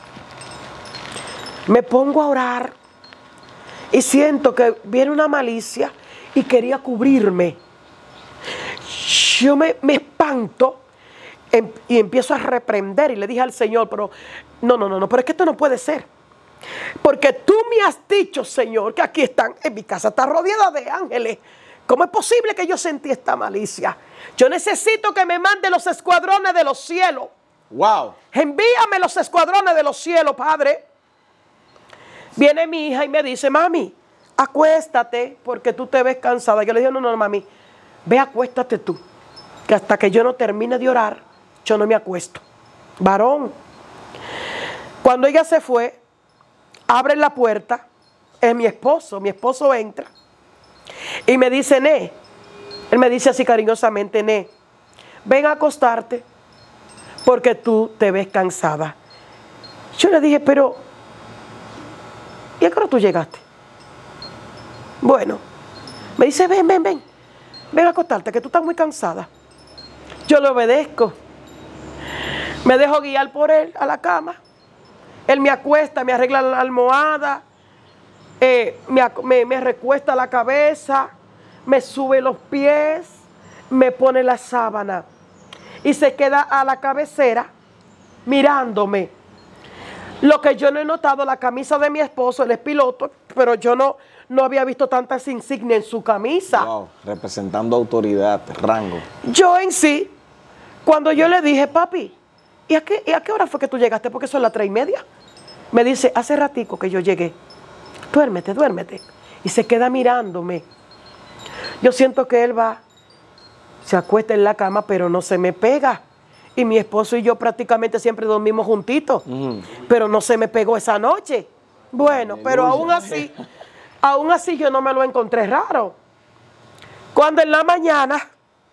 me pongo a orar y siento que viene una malicia y quería cubrirme. Yo me espanto Y empiezo a reprender y le dije al Señor, pero no, pero es que esto no puede ser. Porque tú me has dicho, Señor, que aquí están, en mi casa está rodeada de ángeles. ¿Cómo es posible que yo sentí esta malicia? Yo necesito que me mande los escuadrones de los cielos. Wow. Envíame los escuadrones de los cielos, Padre. Viene mi hija y me dice, mami, acuéstate porque tú te ves cansada. Yo le dije, no, mami, ve, acuéstate tú, que hasta que yo no termine de orar, yo no me acuesto. Varón, cuando ella se fue, abre la puerta, es mi esposo entra y me dice, él me dice así cariñosamente, ven a acostarte porque tú te ves cansada. Yo le dije, pero ¿y a qué hora tú llegaste? Bueno, me dice, ven a acostarte, que tú estás muy cansada. Yo le obedezco. Me dejo guiar por él a la cama. Él me acuesta, me arregla la almohada, me recuesta la cabeza, me sube los pies, me pone la sábana y se queda a la cabecera mirándome. Lo que yo no he notado, la camisa de mi esposo, él es piloto, pero yo no había visto tantas insignias en su camisa. Wow, representando autoridad, rango. Yo en sí, cuando yo le dije, papi, ¿y a qué hora fue que tú llegaste? Porque son las 3:30. Me dice, hace ratico que yo llegué. Duérmete. Y se queda mirándome. Yo siento que él se acuesta en la cama, pero no se me pega. Y mi esposo y yo prácticamente siempre dormimos juntitos. Pero no se me pegó esa noche. Bueno, pero aún así yo no me lo encontré raro. Cuando en la mañana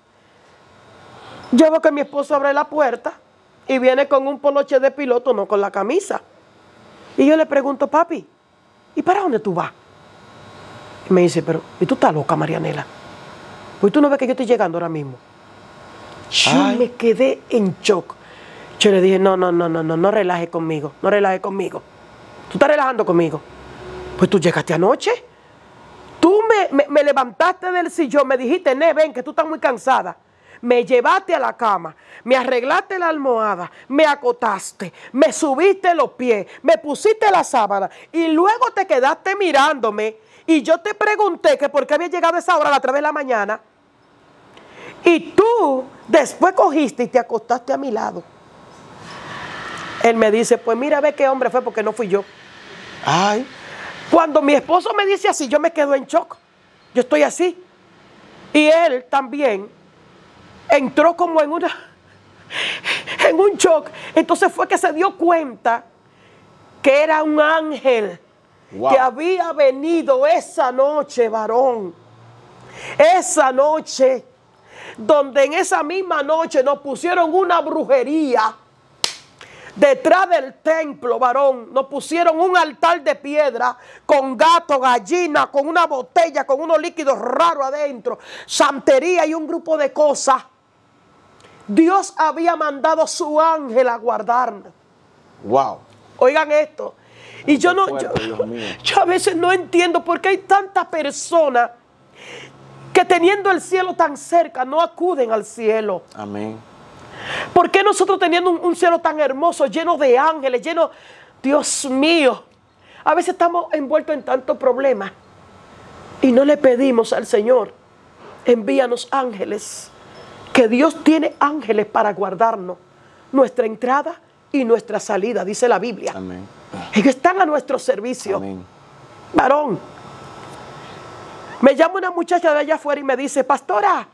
yo veo que mi esposo abre la puerta y viene con un poloche de piloto, no con la camisa. Y yo le pregunto, papi, ¿y para dónde tú vas? Y me dice, pero, ¿y tú estás loca, Marianela? Pues tú no ves que yo estoy llegando ahora mismo. Yo me quedé en shock. Yo le dije, no relajes conmigo, no relajes conmigo. ¿Tú estás relajando conmigo? Pues tú llegaste anoche. Tú me levantaste del sillón, me dijiste, ven, que tú estás muy cansada. Me llevaste a la cama, me arreglaste la almohada, me acotaste, me subiste los pies, me pusiste la sábana y luego te quedaste mirándome y yo te pregunté que por qué había llegado a esa hora a las 3 de la mañana y tú después cogiste y te acostaste a mi lado. Él me dice, pues mira, ve qué hombre fue porque no fui yo. Ay. Cuando mi esposo me dice así, yo me quedo en shock. Yo estoy así. Y él también entró como en un shock. Entonces fue que se dio cuenta que era un ángel que había venido esa noche, varón. Esa noche, donde en esa misma noche nos pusieron una brujería. Detrás del templo, varón, nos pusieron un altar de piedra con gato, gallina, con una botella, con unos líquidos raros adentro, santería y un grupo de cosas. Dios había mandado a su ángel a guardarnos. Wow. Oigan esto. Y yo a veces no entiendo por qué hay tantas personas que teniendo el cielo tan cerca no acuden al cielo. Amén. ¿Por qué nosotros teniendo un cielo tan hermoso, lleno de ángeles, lleno, Dios mío, a veces estamos envueltos en tantos problemas y no le pedimos al Señor, envíanos ángeles, que Dios tiene ángeles para guardarnos, nuestra entrada y nuestra salida, dice la Biblia. Amén. Ellos están a nuestro servicio. Amén. Varón, me llama una muchacha de allá afuera y me dice, pastora,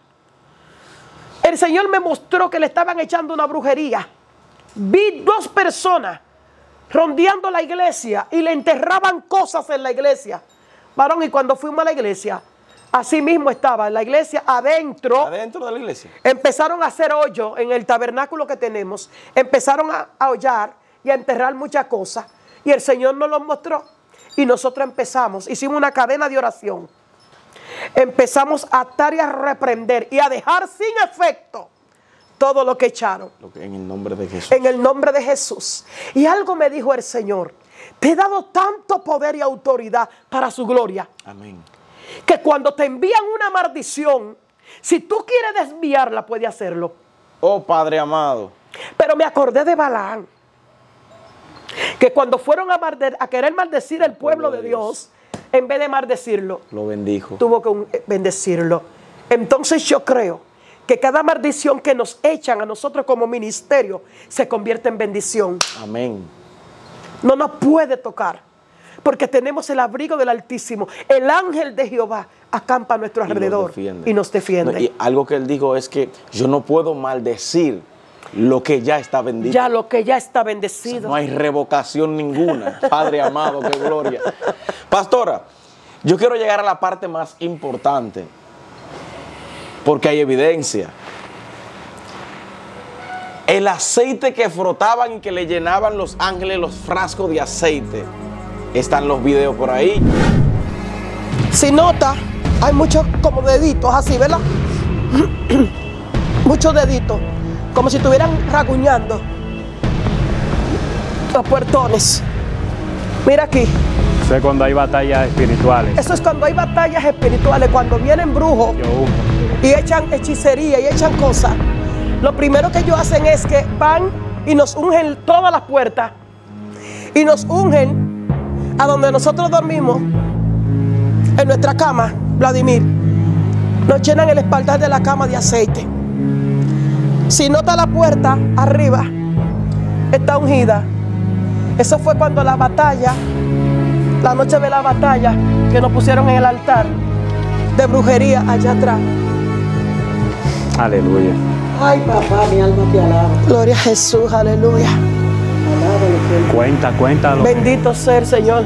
el Señor me mostró que le estaban echando una brujería. Vi 2 personas rondeando la iglesia y le enterraban cosas en la iglesia. Varón, y cuando fuimos a la iglesia, así mismo estaba en la iglesia adentro. ¿Adentro de la iglesia? Empezaron a hacer hoyo en el tabernáculo que tenemos. Empezaron a hollar y a enterrar muchas cosas. Y el Señor nos lo mostró. Y nosotros hicimos una cadena de oración. Empezamos a atar y a reprender y a dejar sin efecto todo lo que echaron. En el nombre de Jesús. En el nombre de Jesús. Y algo me dijo el Señor. Te he dado tanto poder y autoridad para su gloria. Amén. Que cuando te envían una maldición, si tú quieres desviarla, puedes hacerlo. Oh, Padre amado. Pero me acordé de Balaam, que cuando fueron a querer maldecir al pueblo de Dios, en vez de maldecirlo, Lo bendijo. tuvo que bendecirlo. Entonces yo creo que cada maldición que nos echan a nosotros como ministerio se convierte en bendición. Amén. No nos puede tocar, porque tenemos el abrigo del Altísimo. El ángel de Jehová acampa a nuestro alrededor y nos defiende. No, y algo que él dijo es que yo no puedo maldecir lo que ya está bendito. Ya lo que ya está bendecido. O sea, no hay revocación ninguna. Padre amado, qué gloria. Pastora, yo quiero llegar a la parte más importante, porque hay evidencia. El aceite que frotaban y que le llenaban los ángeles los frascos de aceite. Están los videos por ahí. Si nota, hay muchos como deditos así, ¿verdad? Muchos deditos, como si estuvieran raguñando los puertones. Mira aquí. Sé cuando hay batallas espirituales. Eso es cuando hay batallas espirituales, cuando vienen brujos y echan hechicería y echan cosas. Lo primero que ellos hacen es que van y nos ungen todas las puertas y nos ungen a donde nosotros dormimos, en nuestra cama, Vladimir. Nos llenan el espaldar de la cama de aceite. Si nota la puerta arriba, está ungida. Eso fue cuando la batalla, la noche de la batalla, que nos pusieron en el altar de brujería allá atrás. Aleluya. Ay, papá, mi alma te alaba. Gloria a Jesús, aleluya. Cuenta. Bendito sea el Señor.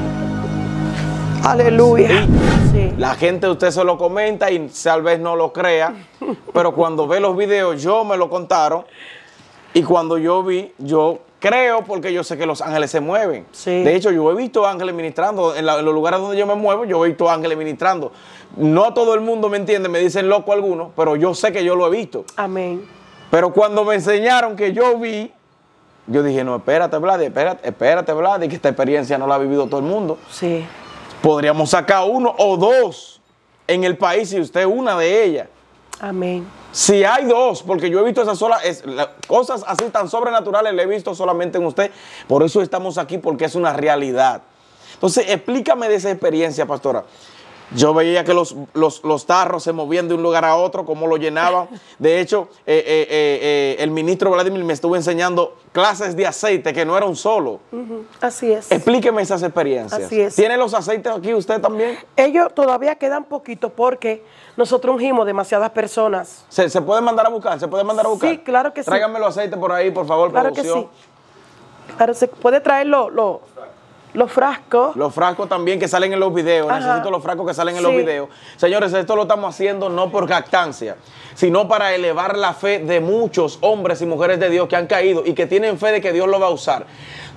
Aleluya. Sí. La gente, usted se lo comenta y tal vez no lo crea, pero cuando ve los videos, yo me lo contaron, y cuando yo vi, yo creo, porque yo sé que los ángeles se mueven. Sí. De hecho, yo he visto ángeles ministrando, en los lugares donde yo me muevo, yo he visto ángeles ministrando. No todo el mundo me entiende, me dicen loco algunos, pero yo sé que yo lo he visto. Amén. Pero cuando me enseñaron que yo vi, yo dije, no, espérate, Vlad, espérate, Vlad, que esta experiencia no la ha vivido todo el mundo. Sí. Podríamos sacar uno o dos en el país y usted una de ellas. Amén. Si hay dos, porque yo he visto esas cosas así tan sobrenaturales, le he visto solamente en usted. Por eso estamos aquí, porque es una realidad. Entonces, explícame de esa experiencia, pastora. Yo veía que los tarros se movían de un lugar a otro, cómo lo llenaban. De hecho, el ministro Vladimir me estuvo enseñando clases de aceite, que no era un solo. Así es. Explíqueme esas experiencias. Así es. ¿Tiene los aceites aquí usted también? Ellos todavía quedan poquito porque nosotros ungimos demasiadas personas. ¿Se puede mandar a buscar? ¿Se puede mandar a buscar? Sí, claro que sí. Tráiganme los aceites por ahí, por favor, Claro producción. que sí. Claro, se puede traer los frascos. Los frascos también que salen en los videos. Ajá. Necesito los frascos que salen en Sí. los videos. Señores, esto lo estamos haciendo no por jactancia, sino para elevar la fe de muchos hombres y mujeres de Dios que han caído y que tienen fe de que Dios lo va a usar.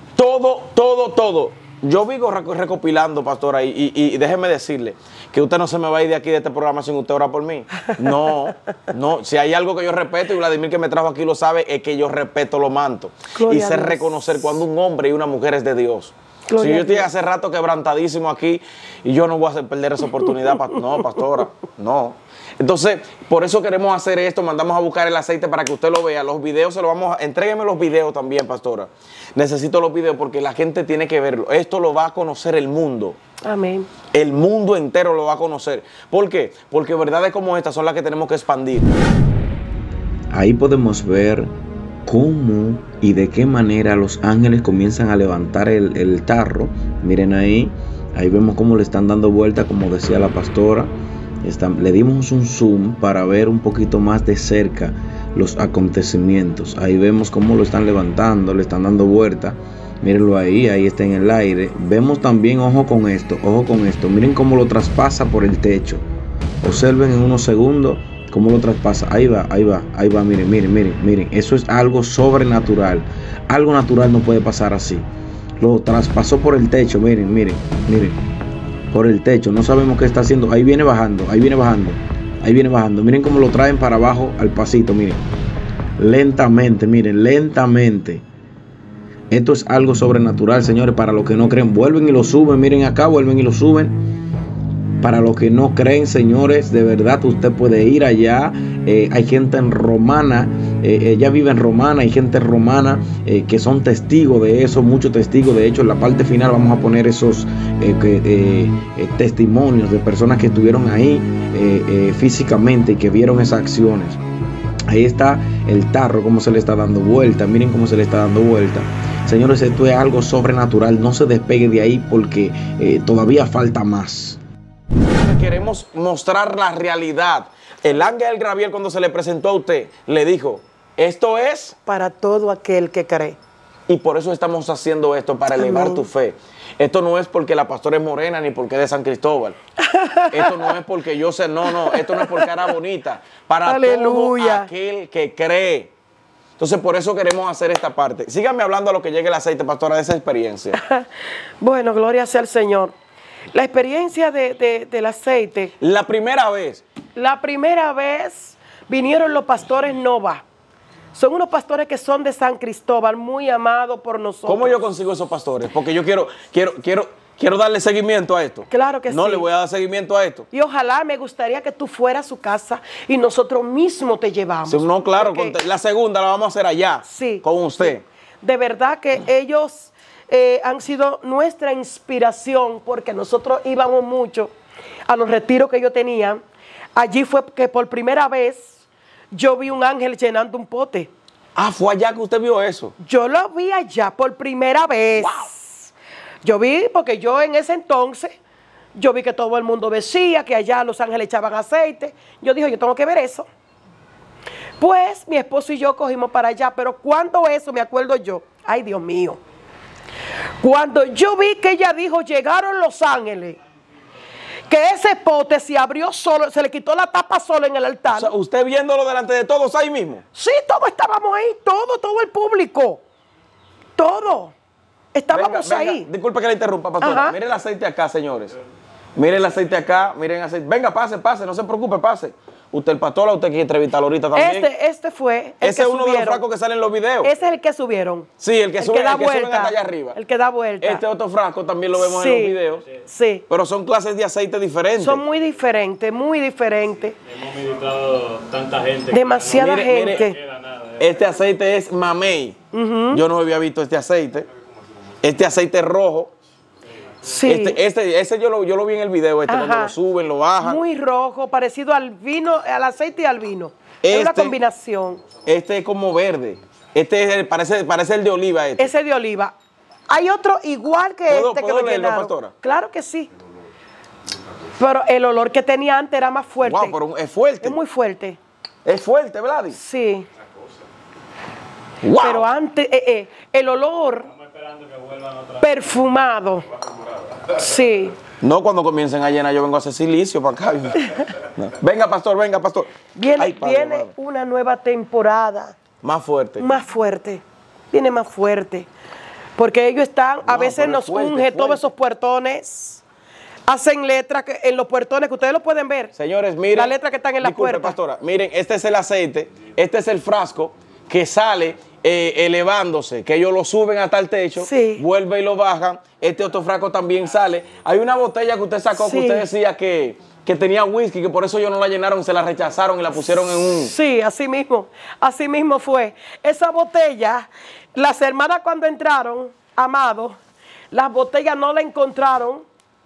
Todo. Yo vivo recopilando, pastora, y déjeme decirle que usted no se me va a ir de aquí de este programa sin usted orar por mí. No. Si hay algo que yo respeto, y Vladimir que me trajo aquí lo sabe, es que yo respeto los mantos. Gloria Y sé a Dios. reconocer cuando un hombre y una mujer es de Dios. Gloria Si a yo estoy Dios. hace rato quebrantadísimo aquí y yo no voy a hacer perder esa oportunidad. No, pastora, no. Entonces, por eso queremos hacer esto. Mandamos a buscar el aceite para que usted lo vea. Los videos se los vamos a... Entrégueme los videos también, pastora. Necesito los videos porque la gente tiene que verlo. Esto lo va a conocer el mundo. Amén. El mundo entero lo va a conocer. ¿Por qué? Porque verdades como estas son las que tenemos que expandir. Ahí podemos ver cómo y de qué manera los ángeles comienzan a levantar el tarro. Miren ahí vemos cómo le están dando vuelta, como decía la pastora. Le dimos un zoom para ver un poquito más de cerca los acontecimientos. Ahí vemos cómo lo están levantando, le están dando vuelta. Mírenlo ahí está en el aire. Vemos también, ojo con esto, miren cómo lo traspasa por el techo. Observen en unos segundos cómo lo traspasa. Ahí va, miren. Eso es algo sobrenatural. Algo natural no puede pasar así. Lo traspasó por el techo, miren. Por el techo, no sabemos qué está haciendo. Ahí viene bajando. Miren cómo lo traen para abajo al pasito, miren. Lentamente. Esto es algo sobrenatural, señores. Para los que no creen, vuelven y lo suben. Miren acá, vuelven y lo suben. Para los que no creen, señores, de verdad usted puede ir allá. Hay gente en Romana ella vive en Romana, hay gente romana que son testigos de eso, muchos testigos. De hecho, en la parte final vamos a poner esos testimonios de personas que estuvieron ahí físicamente y que vieron esas acciones. Ahí está el tarro, cómo se le está dando vuelta. Miren cómo se le está dando vuelta. Señores, esto es algo sobrenatural. No se despegue de ahí porque todavía falta más. Queremos mostrar la realidad. El ángel Gabriel, cuando se le presentó a usted, le dijo, esto es para todo aquel que cree. Y por eso estamos haciendo esto, para elevar tu fe. Esto no es porque la pastora es morena ni porque es de San Cristóbal. Esto no es porque yo sé, no, esto no es por cara bonita. Para todo aquel que cree. Entonces, por eso queremos hacer esta parte. Síganme hablando a lo que llegue el aceite, pastora, de esa experiencia. Bueno, gloria sea al Señor. La experiencia del aceite. La primera vez. La primera vez vinieron los pastores Nova. Son unos pastores que son de San Cristóbal, muy amados por nosotros. ¿Cómo yo consigo esos pastores? Porque yo quiero darle seguimiento a esto. Claro que sí. No le voy a dar seguimiento a esto. Y ojalá me gustaría que tú fueras a su casa y nosotros mismos te llevamos. Sí, no, claro. La segunda la vamos a hacer allá. Sí. Con usted. Sí. De verdad que ellos han sido nuestra inspiración porque nosotros íbamos mucho a los retiros que yo tenía. Allí fue que por primera vez yo vi un ángel llenando un pote. Ah, fue allá que usted vio eso. Yo lo vi allá por primera vez. Wow. Yo vi, porque yo en ese entonces, yo vi que todo el mundo decía que allá los ángeles echaban aceite. Yo dije, yo tengo que ver eso. Pues mi esposo y yo cogimos para allá, pero cuando eso, me acuerdo yo, ay Dios mío, cuando yo vi que ella dijo, llegaron los ángeles, que ese pote se abrió solo, se le quitó la tapa solo en el altar. O sea, ¿usted viéndolo delante de todos ahí mismo? Sí, todos estábamos ahí, todo el público. Todo. Estábamos ahí. Disculpe que le interrumpa, pastora. Ajá. Miren el aceite acá, señores. Miren el aceite acá, miren el aceite. Venga, pase, no se preocupe, pase. Usted, el pastor, usted quiere entrevistarlo ahorita también. Este fue el Ese es uno de los frascos que salen en los videos. Ese es el que subieron. Sí, el que suben hasta allá arriba. El que da vuelta. Este otro frasco también lo vemos en los videos. Sí. Pero son clases de aceite diferentes. Son muy diferentes, muy diferentes. Hemos ministrado tanta gente. Demasiada gente. Mire, este aceite es mamey. Yo no había visto este aceite. Este aceite rojo. Sí. Ese yo lo vi en el video, cuando lo suben, lo bajan. Muy rojo, parecido al vino, al aceite y al vino. Es una combinación. Este es como verde. Parece el de oliva. Ese de oliva. Hay otro igual que este que lo llenaron. Pastora? Claro que sí. Pero el olor que tenía antes era más fuerte. Wow, pero es fuerte. Es muy fuerte. Es fuerte, Vladi. Sí. Wow. Pero antes, el olor perfumado. Sí. No, cuando comiencen a llenar, yo vengo a hacer silicio para acá. No. Venga, pastor. Viene una nueva temporada. Más fuerte. Más fuerte. Viene más fuerte. Porque ellos están, a veces nos unge todos esos puertones. Hacen letras en los puertones que ustedes lo pueden ver. Señores, miren. Las letras que están en la puerta. Pastora, miren, este es el aceite, este es el frasco que sale elevándose, que ellos lo suben hasta el techo, vuelve y lo bajan. Este otro frasco también sale. Hay una botella que usted sacó que usted decía que tenía whisky, que por eso ellos no la llenaron, se la rechazaron y la pusieron en un... Sí, así mismo fue. Esa botella, las hermanas cuando entraron, Amado, las botellas no la encontraron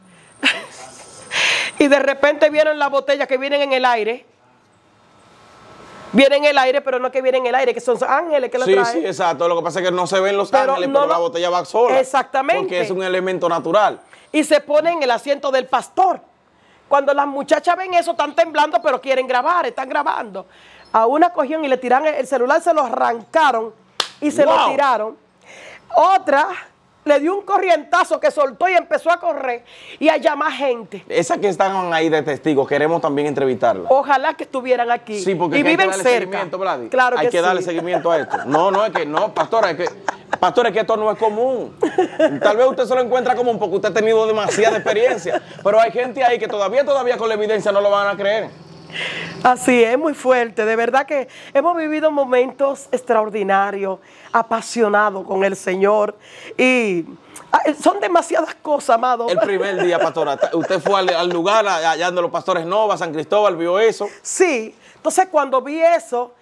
y de repente vieron las botellas que vienen en el aire. Vienen en el aire, pero no que vienen en el aire, que son ángeles que lo traen. Sí, exacto. Lo que pasa es que no se ven los ángeles, pero la botella va sola. Exactamente. Porque es un elemento natural. Y se pone en el asiento del pastor. Cuando las muchachas ven eso, están temblando, pero quieren grabar, están grabando. A una cogieron y le tiraron el celular, se lo arrancaron y se lo tiraron. Otra le dio un corrientazo que soltó y empezó a correr y a llamar gente. Esas que están ahí de testigos, queremos también entrevistarlas. Ojalá que estuvieran aquí. Sí, porque y viven hay que darle cerca. Seguimiento, Vladi. Claro hay que que darle seguimiento a esto. No, es que no, pastora, es que esto no es común. Tal vez usted se lo encuentra común porque usted ha tenido demasiada experiencia, pero hay gente ahí que todavía con la evidencia no lo van a creer. Así es, muy fuerte. De verdad que hemos vivido momentos extraordinarios, apasionados con el Señor. Y son demasiadas cosas, amado. El primer día, pastora, usted fue al lugar, allá donde los pastores Nova, San Cristóbal, vio eso. Sí. Entonces, cuando vi eso,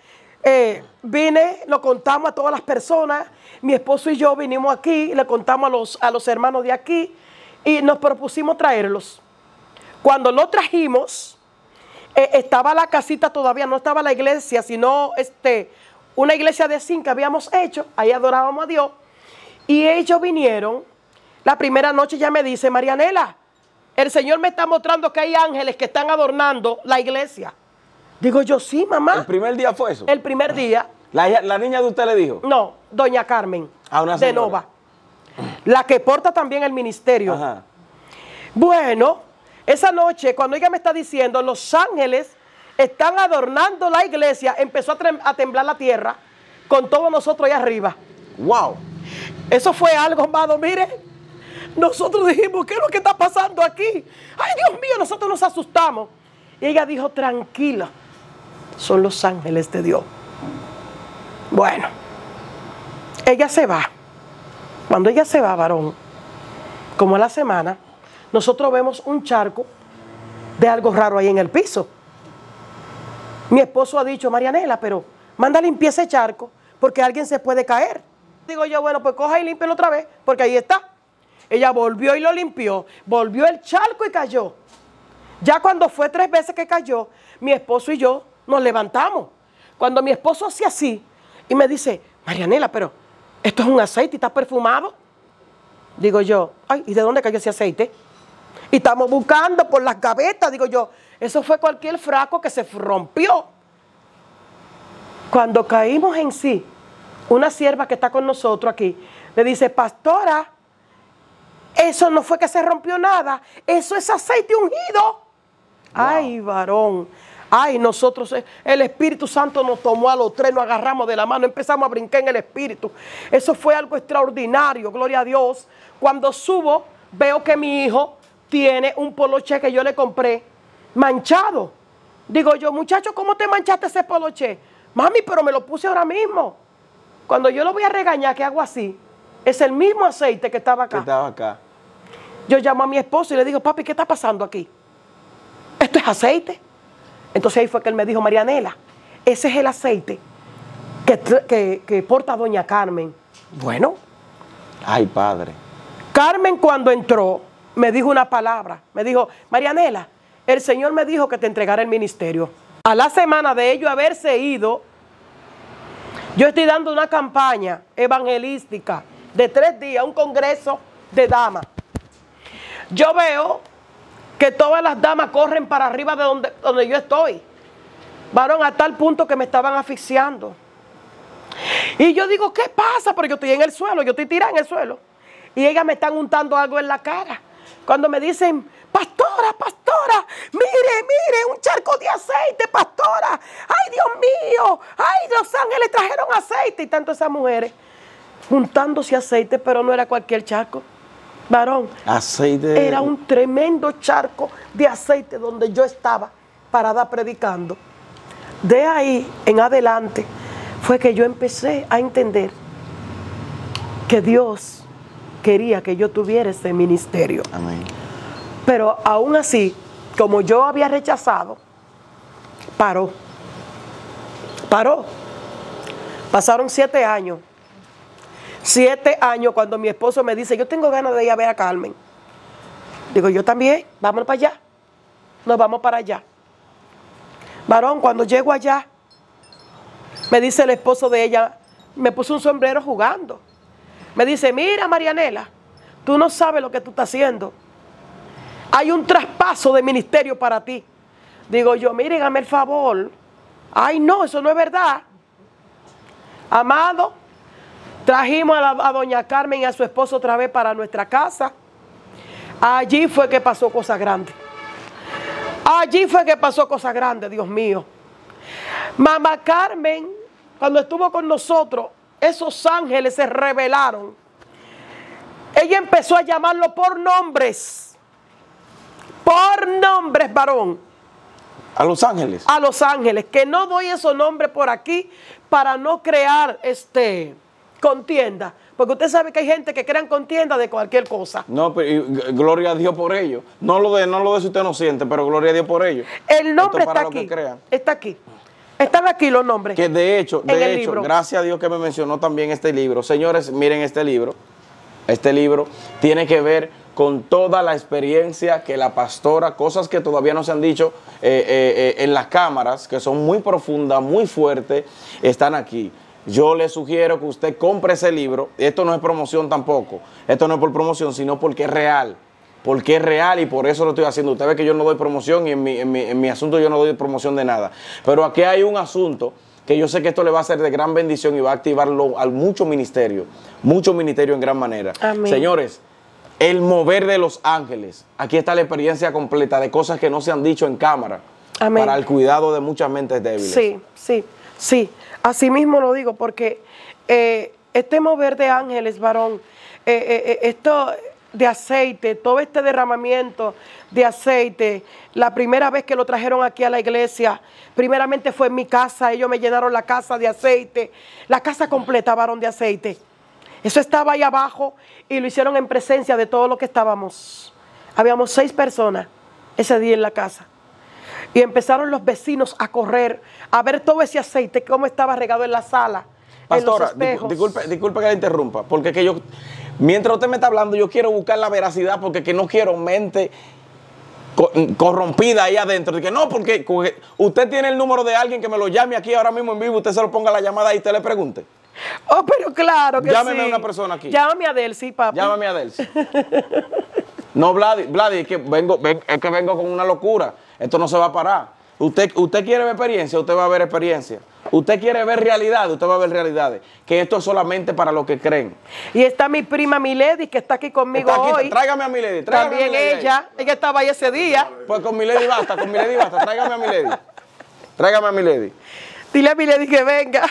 vine, lo contamos a todas las personas. Mi esposo y yo vinimos aquí, le contamos a los hermanos de aquí y nos propusimos traerlos. Cuando lo trajimos, estaba la casita todavía, no estaba la iglesia, sino una iglesia de zinc que habíamos hecho, ahí adorábamos a Dios. Y ellos vinieron, la primera noche ya me dice, Marianela, el Señor me está mostrando que hay ángeles que están adornando la iglesia. Digo yo, sí, mamá. ¿El primer día fue eso? El primer día. ¿La niña de usted le dijo? No, doña Carmen, una de señora. Nova. La que porta también el ministerio. Ajá. Bueno, esa noche, cuando ella me está diciendo, los ángeles están adornando la iglesia, empezó a temblar la tierra con todos nosotros ahí arriba. ¡Wow! Eso fue algo, amado, mire. Nosotros dijimos, ¿qué es lo que está pasando aquí? ¡Ay, Dios mío! Nosotros nos asustamos. Y ella dijo, tranquila, son los ángeles de Dios. Bueno, ella se va. Cuando ella se va, varón, como a la semana, nosotros vemos un charco de algo raro ahí en el piso. Mi esposo ha dicho, Marianela, pero manda a limpiar ese charco porque alguien se puede caer. Digo yo, bueno, pues coja y límpialo otra vez porque ahí está. Ella volvió y lo limpió, volvió el charco y cayó. Ya cuando fue 3 veces que cayó, mi esposo y yo nos levantamos. Cuando mi esposo hacía así y me dice, Marianela, pero esto es un aceite y está perfumado. Digo yo, ay, ¿y de dónde cayó ese aceite? Y estamos buscando por las gavetas, digo yo, eso fue cualquier frasco que se rompió. Cuando caímos en sí, una sierva que está con nosotros aquí, le dice, pastora, eso no fue que se rompió nada, eso es aceite ungido. Wow. Ay, varón, ay, nosotros, el Espíritu Santo nos tomó a los 3, nos agarramos de la mano, empezamos a brincar en el Espíritu. Eso fue algo extraordinario, gloria a Dios. Cuando subo, veo que mi hijo tiene un poloché que yo le compré manchado. Digo yo, muchacho, ¿cómo te manchaste ese poloché? Mami, pero me lo puse ahora mismo. Cuando yo lo voy a regañar, que hago así, es el mismo aceite que estaba acá. Yo llamo a mi esposo y le digo, papi, ¿qué está pasando aquí? Esto es aceite. Entonces ahí fue que él me dijo, Marianela, ese es el aceite que porta doña Carmen. Bueno. Ay, padre. Carmen cuando entró me dijo una palabra. Me dijo, Marianela, el Señor me dijo que te entregara el ministerio. A la semana de ello haberse ido, yo estoy dando una campaña evangelística de 3 días, un congreso de damas. Yo veo que todas las damas corren para arriba de donde yo estoy. Varón, a tal punto que me estaban asfixiando. Y yo digo, ¿qué pasa? Pero yo estoy en el suelo, yo estoy tirada en el suelo. Y ellas me están untando algo en la cara. Cuando me dicen, pastora, pastora, mire, un charco de aceite, pastora. Ay, Dios mío, ay, los ángeles trajeron aceite. Y tanto esas mujeres juntándose aceite, pero no era cualquier charco. Varón, aceite. Era un tremendo charco de aceite donde yo estaba parada predicando. De ahí en adelante fue que yo empecé a entender que Dios quería que yo tuviera ese ministerio. Amén. Pero aún así, como yo había rechazado, paró. Pasaron 7 años. 7 años cuando mi esposo me dice, yo tengo ganas de ir a ver a Carmen. Digo, yo también, vámonos para allá. Nos vamos para allá. Varón, cuando llego allá, me dice el esposo de ella, me puso un sombrero jugando. Me dice, mira Marianela, tú no sabes lo que tú estás haciendo. Hay un traspaso de ministerio para ti. Digo yo, miren, hágame el favor. Ay, no, eso no es verdad. Amado, trajimos a doña Carmen y a su esposo otra vez para nuestra casa. Allí fue que pasó cosas grandes. Allí fue que pasó cosas grandes, Dios mío. Mamá Carmen, cuando estuvo con nosotros, esos ángeles se rebelaron. Ella empezó a llamarlo por nombres. Por nombres, varón. ¿A los ángeles? A los ángeles. Que no doy esos nombres por aquí para no crear contienda. Porque usted sabe que hay gente que crean contienda de cualquier cosa. No, pero gloria a Dios por ello. No lo de si usted no siente, pero gloria a Dios por ello. El nombre Esto para está lo que aquí. crean. Está aquí. Están aquí los nombres. Que de hecho, libro. gracias a Dios que me mencionó también este libro. Señores, miren este libro. Este libro tiene que ver con toda la experiencia que la pastora, cosas que todavía no se han dicho en las cámaras, que son muy profundas, muy fuertes, están aquí. Yo le sugiero que usted compre ese libro. Esto no es promoción tampoco. Esto no es por promoción, sino porque es real. Porque es real y por eso lo estoy haciendo. Usted ve que yo no doy promoción y en mi asunto yo no doy promoción de nada. Pero aquí hay un asunto que yo sé que esto le va a ser de gran bendición y va a activarlo a mucho ministerio en gran manera. Amén. Señores, el mover de los ángeles. Aquí está la experiencia completa de cosas que no se han dicho en cámara. Amén. Para el cuidado de muchas mentes débiles. Sí, sí, sí. Así mismo lo digo porque este mover de ángeles, varón, esto de aceite, todo este derramamiento de aceite, la primera vez que lo trajeron aquí a la iglesia, primeramente fue en mi casa, ellos me llenaron la casa de aceite, la casa completa, varón, de aceite. Eso estaba ahí abajo y lo hicieron en presencia de todos los que estábamos. Habíamos 6 personas ese día en la casa. Y empezaron los vecinos a correr, a ver todo ese aceite, cómo estaba regado en la sala, Pastora, en los espejos. disculpe que la interrumpa, porque que yo, mientras usted me está hablando, yo quiero buscar la veracidad, porque que no quiero mente corrompida ahí adentro. De que no, porque usted tiene el número de alguien que me lo llame aquí ahora mismo en vivo, usted se lo ponga la llamada y usted le pregunte. Oh, pero claro que Llámeme sí. a una persona aquí. Llámame a Delcy, papi. Llámame a Delcy. No, Vladi, es que vengo con una locura. Esto no se va a parar. Usted quiere ver experiencia, usted va a ver experiencia. Usted quiere ver realidades, usted va a ver realidades. Que esto es solamente para los que creen. Y está mi prima Milady, que está aquí conmigo Está aquí, hoy. tráigame a Milady. También ella estaba ahí ese día. Pues con Milady basta, tráigame a Milady. Tráigame a Milady. Dile a Milady que venga.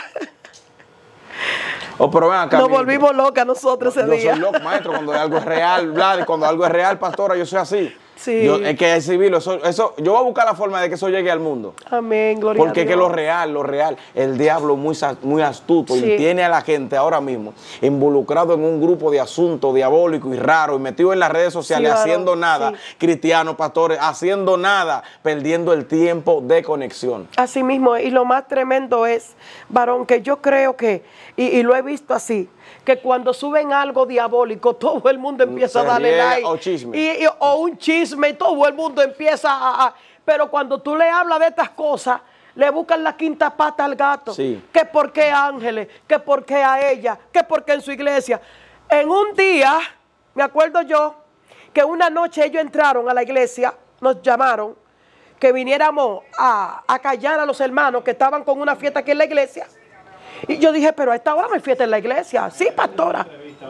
Oh, pero ven acá. Nos volvimos locas nosotros ese día. Yo soy loco, maestro, cuando algo es real, Vlad, cuando algo es real, pastora, yo soy así. Sí. Es que es civil, eso, yo voy a buscar la forma de que eso llegue al mundo. Amén, gloria a Dios. Porque es que lo real, el diablo muy astuto Sí. y tiene a la gente ahora mismo involucrado en un grupo de asuntos diabólicos y raros y metido en las redes sociales, Sí, haciendo nada, sí. cristianos, pastores, haciendo nada, perdiendo el tiempo de conexión. Así mismo, y lo más tremendo es, varón, que yo creo que, y lo he visto así, que cuando suben algo diabólico, todo el mundo empieza a darle riega, like. o chisme. O un chisme, y todo el mundo empieza a... Pero cuando tú le hablas de estas cosas, le buscan la quinta pata al gato. Sí. Que por qué ángeles, que por qué a ella, que por qué en su iglesia. En un día, me acuerdo yo, que una noche ellos entraron a la iglesia, nos llamaron, que viniéramos a callar a los hermanos que estaban con una fiesta aquí en la iglesia. Y yo dije, pero a esta hora no hay fiesta en la iglesia. Sí, pastora.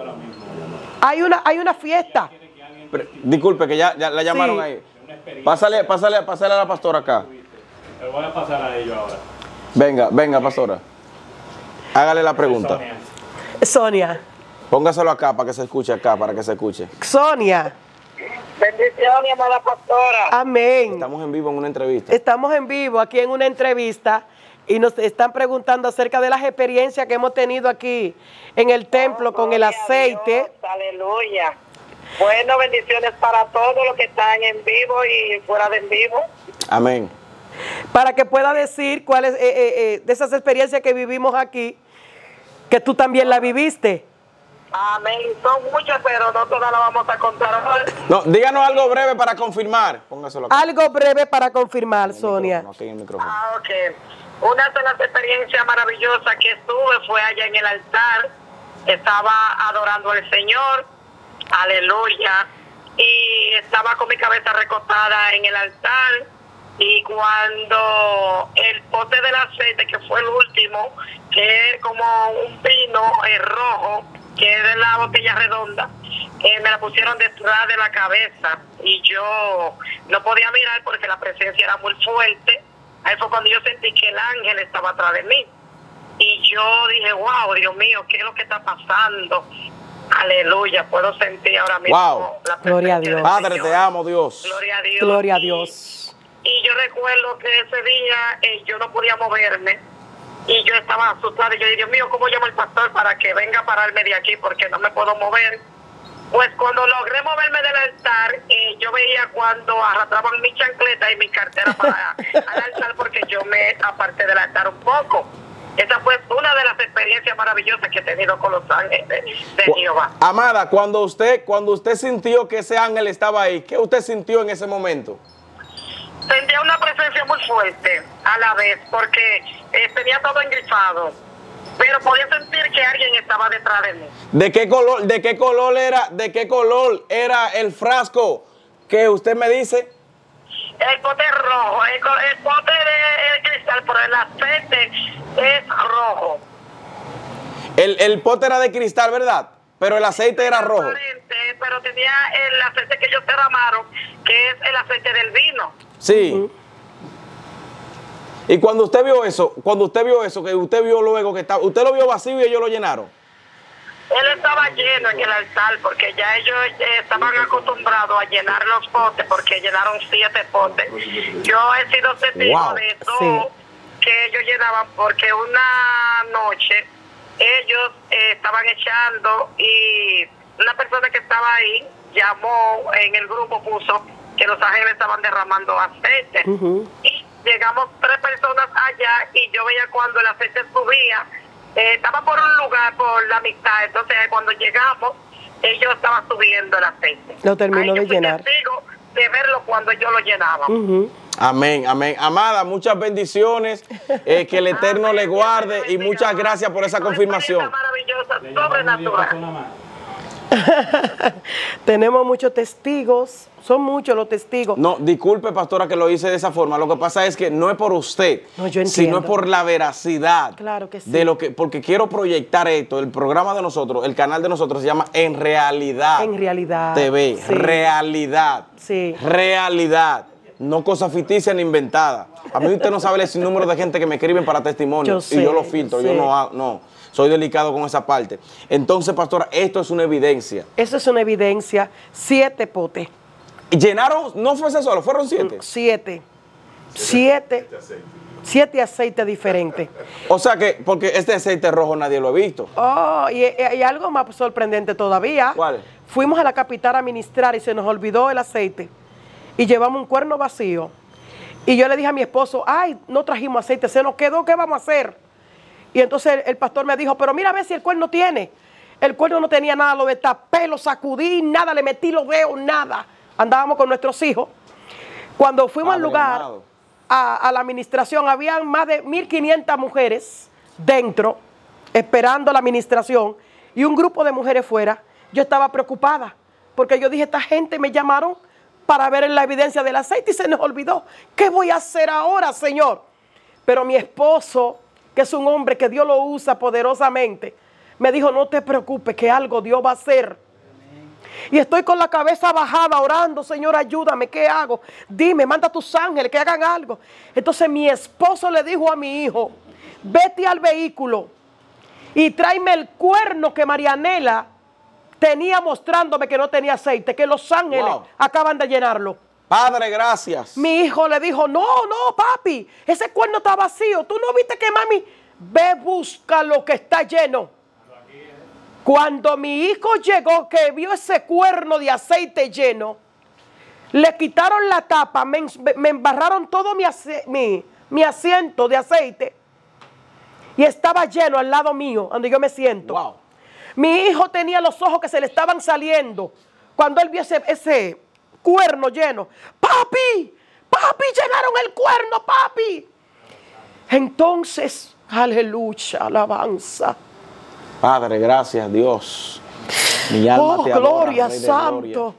Hay una fiesta. Pero, disculpe, que ya la llamaron Sí. ahí. Pásale a la pastora acá. Le voy a pasar a ellos ahora. Venga, pastora. Hágale la pregunta. Sonia. Sonia. Póngaselo acá para que se escuche para que se escuche. Sonia. Bendiciones, amada pastora. Amén. Estamos en vivo en una entrevista. Estamos en vivo aquí en una entrevista y nos están preguntando acerca de las experiencias que hemos tenido aquí en el templo con el Gloria a aceite. Dios, aleluya. Bueno, bendiciones para todos los que están en vivo y fuera de en vivo. Amén. Para que pueda decir cuáles de esas experiencias que vivimos aquí, que tú también la viviste. Amén. Son muchas, pero no todas las vamos a contar hoy. No, díganos algo breve para confirmar. Póngaselo acá. Algo breve para confirmar, Sonia. Aquí en el micrófono. Ok. Una de las experiencias maravillosas que estuve fue allá en el altar. Estaba adorando al Señor. Aleluya. Y estaba con mi cabeza recostada en el altar. Y cuando el pote del aceite, que fue el último, que es como un vino rojo, que es de la botella redonda, me la pusieron detrás de la cabeza y yo no podía mirar porque la presencia era muy fuerte. Ahí fue cuando yo sentí que el ángel estaba atrás de mí. Y yo dije, wow, Dios mío, ¿qué es lo que está pasando? Aleluya, puedo sentir ahora mismo Wow. la presencia Gloria a Dios. del Padre, Señor. te amo, Dios. Gloria a Dios. Gloria a Dios. Y yo recuerdo que ese día yo no podía moverme y yo estaba asustada. Y yo dije, Dios mío, ¿cómo llamo al pastor para que venga a pararme de aquí? Porque no me puedo mover. Pues cuando logré moverme del altar, yo veía cuando arrastraban mi chancleta y mi cartera al altar, porque yo me aparté del altar un poco. Esa fue una de las experiencias maravillosas que he tenido con los ángeles de Jehová. Amada, cuando usted sintió que ese ángel estaba ahí, ¿qué usted sintió en ese momento? Sentía una presencia muy fuerte a la vez, porque tenía todo engrifado, pero podía sentir que alguien estaba detrás de mí. ¿De qué color era el frasco que usted me dice? El pote es rojo, el pote de cristal, pero el aceite es rojo. El pote era de cristal, ¿verdad? Pero el aceite era rojo. Pero tenía el aceite que ellos derramaron, que es el aceite del vino. Sí. Y cuando usted vio eso, que usted vio luego que estaba, usted lo vio vacío y ellos lo llenaron. Él estaba lleno en el altar, porque ya ellos estaban acostumbrados a llenar los potes, porque llenaron 7 potes. Yo he sido testigo de eso, que ellos llenaban, porque una noche ellos estaban echando y una persona que estaba ahí llamó en el grupo, puso que los ángeles estaban derramando aceite. Y llegamos 3 personas allá y yo veía cuando el aceite subía. Estaba por un lugar, por la mitad, entonces cuando llegamos, ellos estaban subiendo el aceite. Lo terminó de llenar. Testigo de verlo cuando yo lo llenaba. Amén, amén. Amada, muchas bendiciones, que el Eterno le guarde y muchas gracias por esa confirmación. Maravillosa, sobrenatural. Tenemos muchos testigos, son muchos los testigos. No, disculpe, pastora, que lo hice de esa forma. Lo que pasa es que no es por usted, no, yo entiendo, sino es por la veracidad. Claro que sí. De lo que, porque quiero proyectar esto. El programa de nosotros, el canal de nosotros se llama En Realidad TV. Sí. Realidad. Sí. Realidad. No cosa ficticia ni inventada. A mí usted no sabe el sinnúmero de gente que me escriben para testimonios y yo lo filtro. Yo no soy delicado con esa parte. Entonces, pastora, esto es una evidencia. Eso es una evidencia. 7 potes. ¿Llenaron? ¿No fue ese solo? ¿Fueron 7? 7 aceites diferentes. O sea que, porque este aceite rojo nadie lo ha visto. Oh, y algo más sorprendente todavía. ¿Cuál? Fuimos a la capital a ministrar y se nos olvidó el aceite. Y llevamos un cuerno vacío. Y yo le dije a mi esposo, ay, no trajimos aceite, se nos quedó, ¿qué vamos a hacer? Y entonces el pastor me dijo, pero mira a ver si el cuerno tiene. El cuerno no tenía nada, lo destapé, lo sacudí, nada, le metí los dedos, nada. Andábamos con nuestros hijos. Cuando fuimos al lugar, a la administración, habían más de 1.500 mujeres dentro, esperando la administración, y un grupo de mujeres fuera. Yo estaba preocupada, porque yo dije, esta gente me llamaron para ver la evidencia del aceite y se nos olvidó. ¿Qué voy a hacer ahora, Señor? Pero mi esposo, que es un hombre que Dios lo usa poderosamente, me dijo, no te preocupes, que algo Dios va a hacer. Y estoy con la cabeza bajada orando, Señor, ayúdame, ¿qué hago? Dime, manda a tus ángeles que hagan algo. Entonces mi esposo le dijo a mi hijo, vete al vehículo y tráeme el cuerno que Marianela tenía mostrándome que no tenía aceite, que los ángeles acaban de llenarlo. Padre, gracias. Mi hijo le dijo, no, papi, ese cuerno está vacío. ¿Tú no viste que mami? Ve, busca lo que está lleno. Cuando mi hijo llegó, que vio ese cuerno de aceite lleno, le quitaron la tapa, me embarraron todo mi asiento de aceite y estaba lleno al lado mío, donde yo me siento. Wow. Mi hijo tenía los ojos que se le estaban saliendo cuando él vio ese cuerno lleno. ¡Papi! ¡Papi! ¡Llenaron el cuerno, papi! Entonces, aleluya, alabanza. Padre, gracias, Dios. Mi alma te adora, gloria, Rey de santo.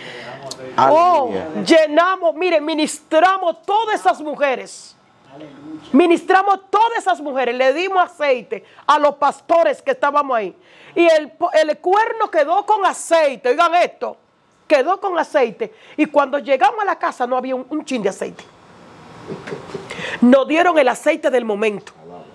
Gloria. Llenamos, mire, ministramos todas esas mujeres. Ministramos todas esas mujeres. Le dimos aceite a los pastores que estábamos ahí. Y el cuerno quedó con aceite. Oigan esto. Quedó con aceite. Y cuando llegamos a la casa no había un chin de aceite. Nos dieron el aceite del momento.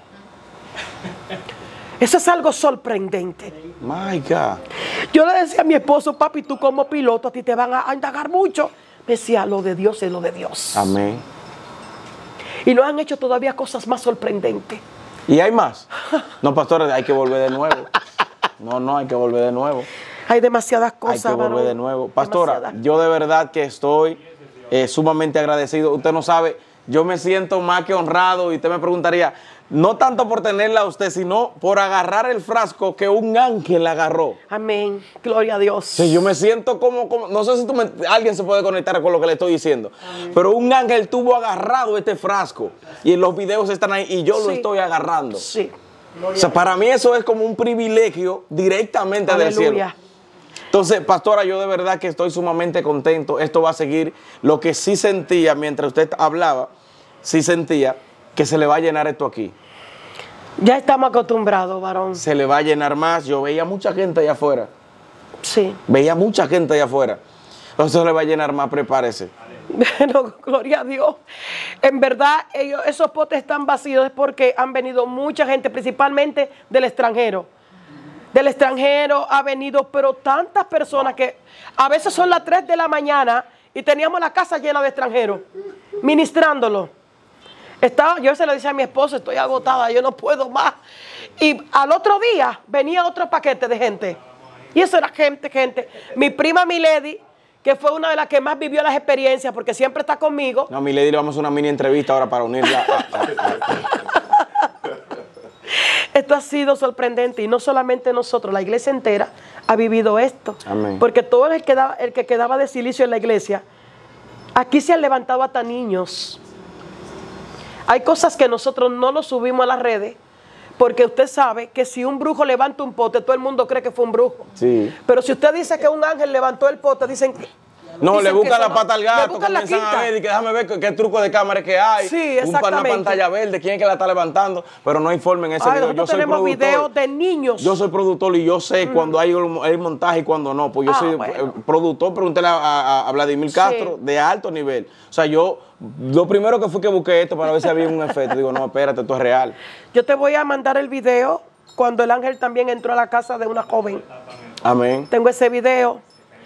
Eso es algo sorprendente. My God. Yo le decía a mi esposo, papi, tú como piloto, a ti te van a indagar mucho. Me decía, lo de Dios es lo de Dios. Amén. Y nos han hecho todavía cosas más sorprendentes. ¿Y hay más? No, pastor, hay que volver de nuevo. No, hay que volver de nuevo. Hay demasiadas Hay cosas, que volver varón. de nuevo. Pastora, Demasiadas. yo de verdad que estoy sumamente agradecido. Usted no sabe, yo me siento más que honrado y usted me preguntaría, no tanto por tenerla a usted, sino por agarrar el frasco que un ángel agarró. Amén. Gloria a Dios. Sí, yo me siento como no sé si alguien se puede conectar con lo que le estoy diciendo, pero un ángel tuvo agarrado este frasco y los videos están ahí y yo lo Sí. estoy agarrando. Sí. O sea, para mí eso es como un privilegio directamente del cielo. Aleluya. Entonces, pastora, yo de verdad que estoy sumamente contento. Esto va a seguir. Lo que sí sentía mientras usted hablaba, sí sentía que se le va a llenar esto aquí. Ya estamos acostumbrados, varón. Se le va a llenar más. Yo veía mucha gente allá afuera. Sí. Veía mucha gente allá afuera. Entonces se le va a llenar más, prepárese. Bueno, gloria a Dios. En verdad, esos potes están vacíos es porque han venido mucha gente, principalmente del extranjero. Del extranjero ha venido, pero tantas personas que a veces son las 3 de la mañana y teníamos la casa llena de extranjeros, ministrándolo. Yo se lo decía a mi esposo, estoy agotada, yo no puedo más. Y al otro día venía otro paquete de gente. Y eso era gente. Mi prima Milady, que fue una de las que más vivió las experiencias, porque siempre está conmigo. No, a mi lady le vamos a hacer una mini entrevista ahora para unirla. Esto ha sido sorprendente y no solamente nosotros, la iglesia entera ha vivido esto. Amén. Porque todo el que quedaba de silicio en la iglesia, aquí se han levantado hasta niños. Hay cosas que nosotros no lo subimos a las redes, porque usted sabe que si un brujo levanta un pote, todo el mundo cree que fue un brujo. Sí. Pero si usted dice que un ángel levantó el pote, dicen que... No, dicen le que buscan eso la no- pata al le gato, buscan la comienzan a quinta. ver y que déjame ver qué truco de cámara es que hay. Sí, una exactamente. pantalla verde, quién es que la está levantando, pero no informen ese Ay, video. Yo nosotros soy tenemos productor. videos de niños. Yo soy productor y yo sé cuando hay montaje y cuando no. Pues yo soy bueno. productor, pregúntele a Vladimir Castro, de alto nivel. O sea, yo lo primero que fue que busqué esto para ver si había un efecto. Digo, no, espérate, esto es real. Yo te voy a mandar el video cuando el ángel también entró a la casa de una joven. Amén. Tengo ese video.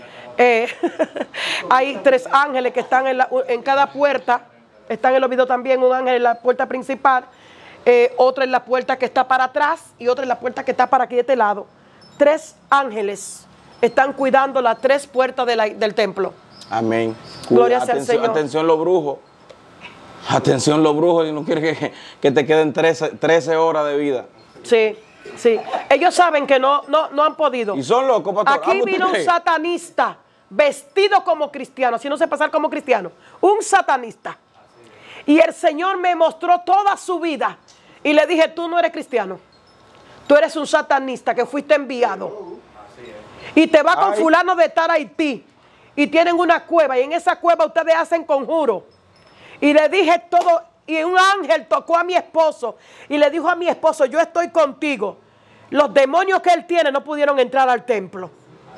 Hay 3 ángeles que están en cada puerta. Están en los videos también, un ángel en la puerta principal, otro en la puerta que está para atrás y otro en la puerta que está para aquí de este lado. 3 ángeles están cuidando las 3 puertas del templo. Amén. Gloria sea al Atención, Señor. atención los brujos. Atención los brujos, y no quiere que te queden 13 horas de vida. Sí, sí. Ellos saben que no han podido. Y son locos, pastor. Aquí vino un satanista vestido como cristiano, haciéndose pasar como cristiano. Un satanista. Y el Señor me mostró toda su vida. Y le dije, tú no eres cristiano. Tú eres un satanista que fuiste enviado. Y te va con Ay. fulano de tal Haití. Y tienen una cueva. Y en esa cueva ustedes hacen conjuro. Y le dije todo. Y un ángel tocó a mi esposo. Y le dijo a mi esposo, yo estoy contigo. Los demonios que él tiene no pudieron entrar al templo.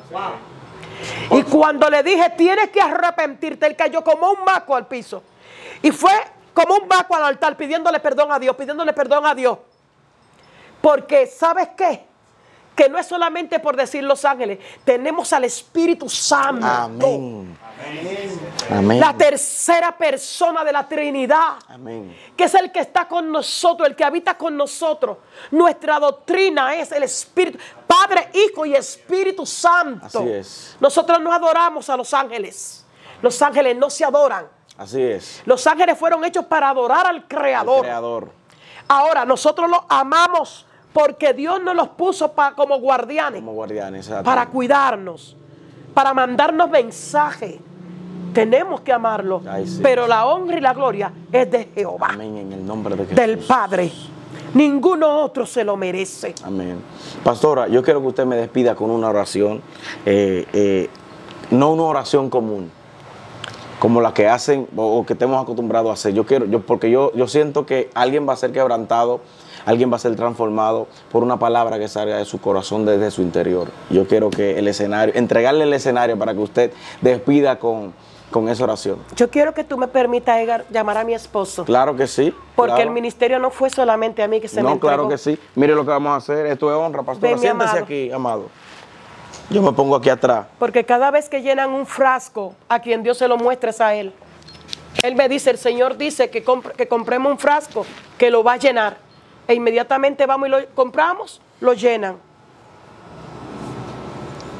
Y cuando le dije, tienes que arrepentirte, él cayó como un maco al piso. Y fue como un maco al altar pidiéndole perdón a Dios, pidiéndole perdón a Dios. Porque, ¿sabes qué? Que no es solamente por decir los ángeles, tenemos al Espíritu Santo. Amén. Amén. La tercera persona de la Trinidad. Amén. Que es el que está con nosotros, el que habita con nosotros. Nuestra doctrina es el Espíritu, Padre, Hijo y Espíritu Santo. Así es. Nosotros no adoramos a los ángeles. Los ángeles no se adoran. Así es. Los ángeles fueron hechos para adorar al Creador. El Creador. Ahora, nosotros los amamos porque Dios nos los puso como guardianes. Como guardianes. exacto. Para cuidarnos, para mandarnos mensajes. Tenemos que amarlo. Ay, sí. Pero la honra y la gloria es de Jehová, Amén. En el nombre de Jesús. del Padre. Ninguno otro se lo merece. Amén. Pastora, yo quiero que usted me despida con una oración. No una oración común, como la que hacen o que estemos acostumbrados a hacer. Porque yo siento que alguien va a ser quebrantado, alguien va a ser transformado por una palabra que salga de su corazón desde su interior. Yo quiero que entregarle el escenario para que usted despida con esa oración. Yo quiero que tú me permitas, Edgar, llamar a mi esposo. Claro que sí. Porque claro. el ministerio no fue solamente a mí que se me No, entregó. claro que sí. Mire lo que vamos a hacer. Esto es honra, pastora. Ven, mi Siéntese amado. aquí, amado. Yo me pongo aquí atrás. Porque cada vez que llenan un frasco, a quien Dios se lo muestra es a Él. Él me dice, el Señor dice que compremos un frasco, que lo va a llenar. E inmediatamente vamos y lo compramos, lo llenan.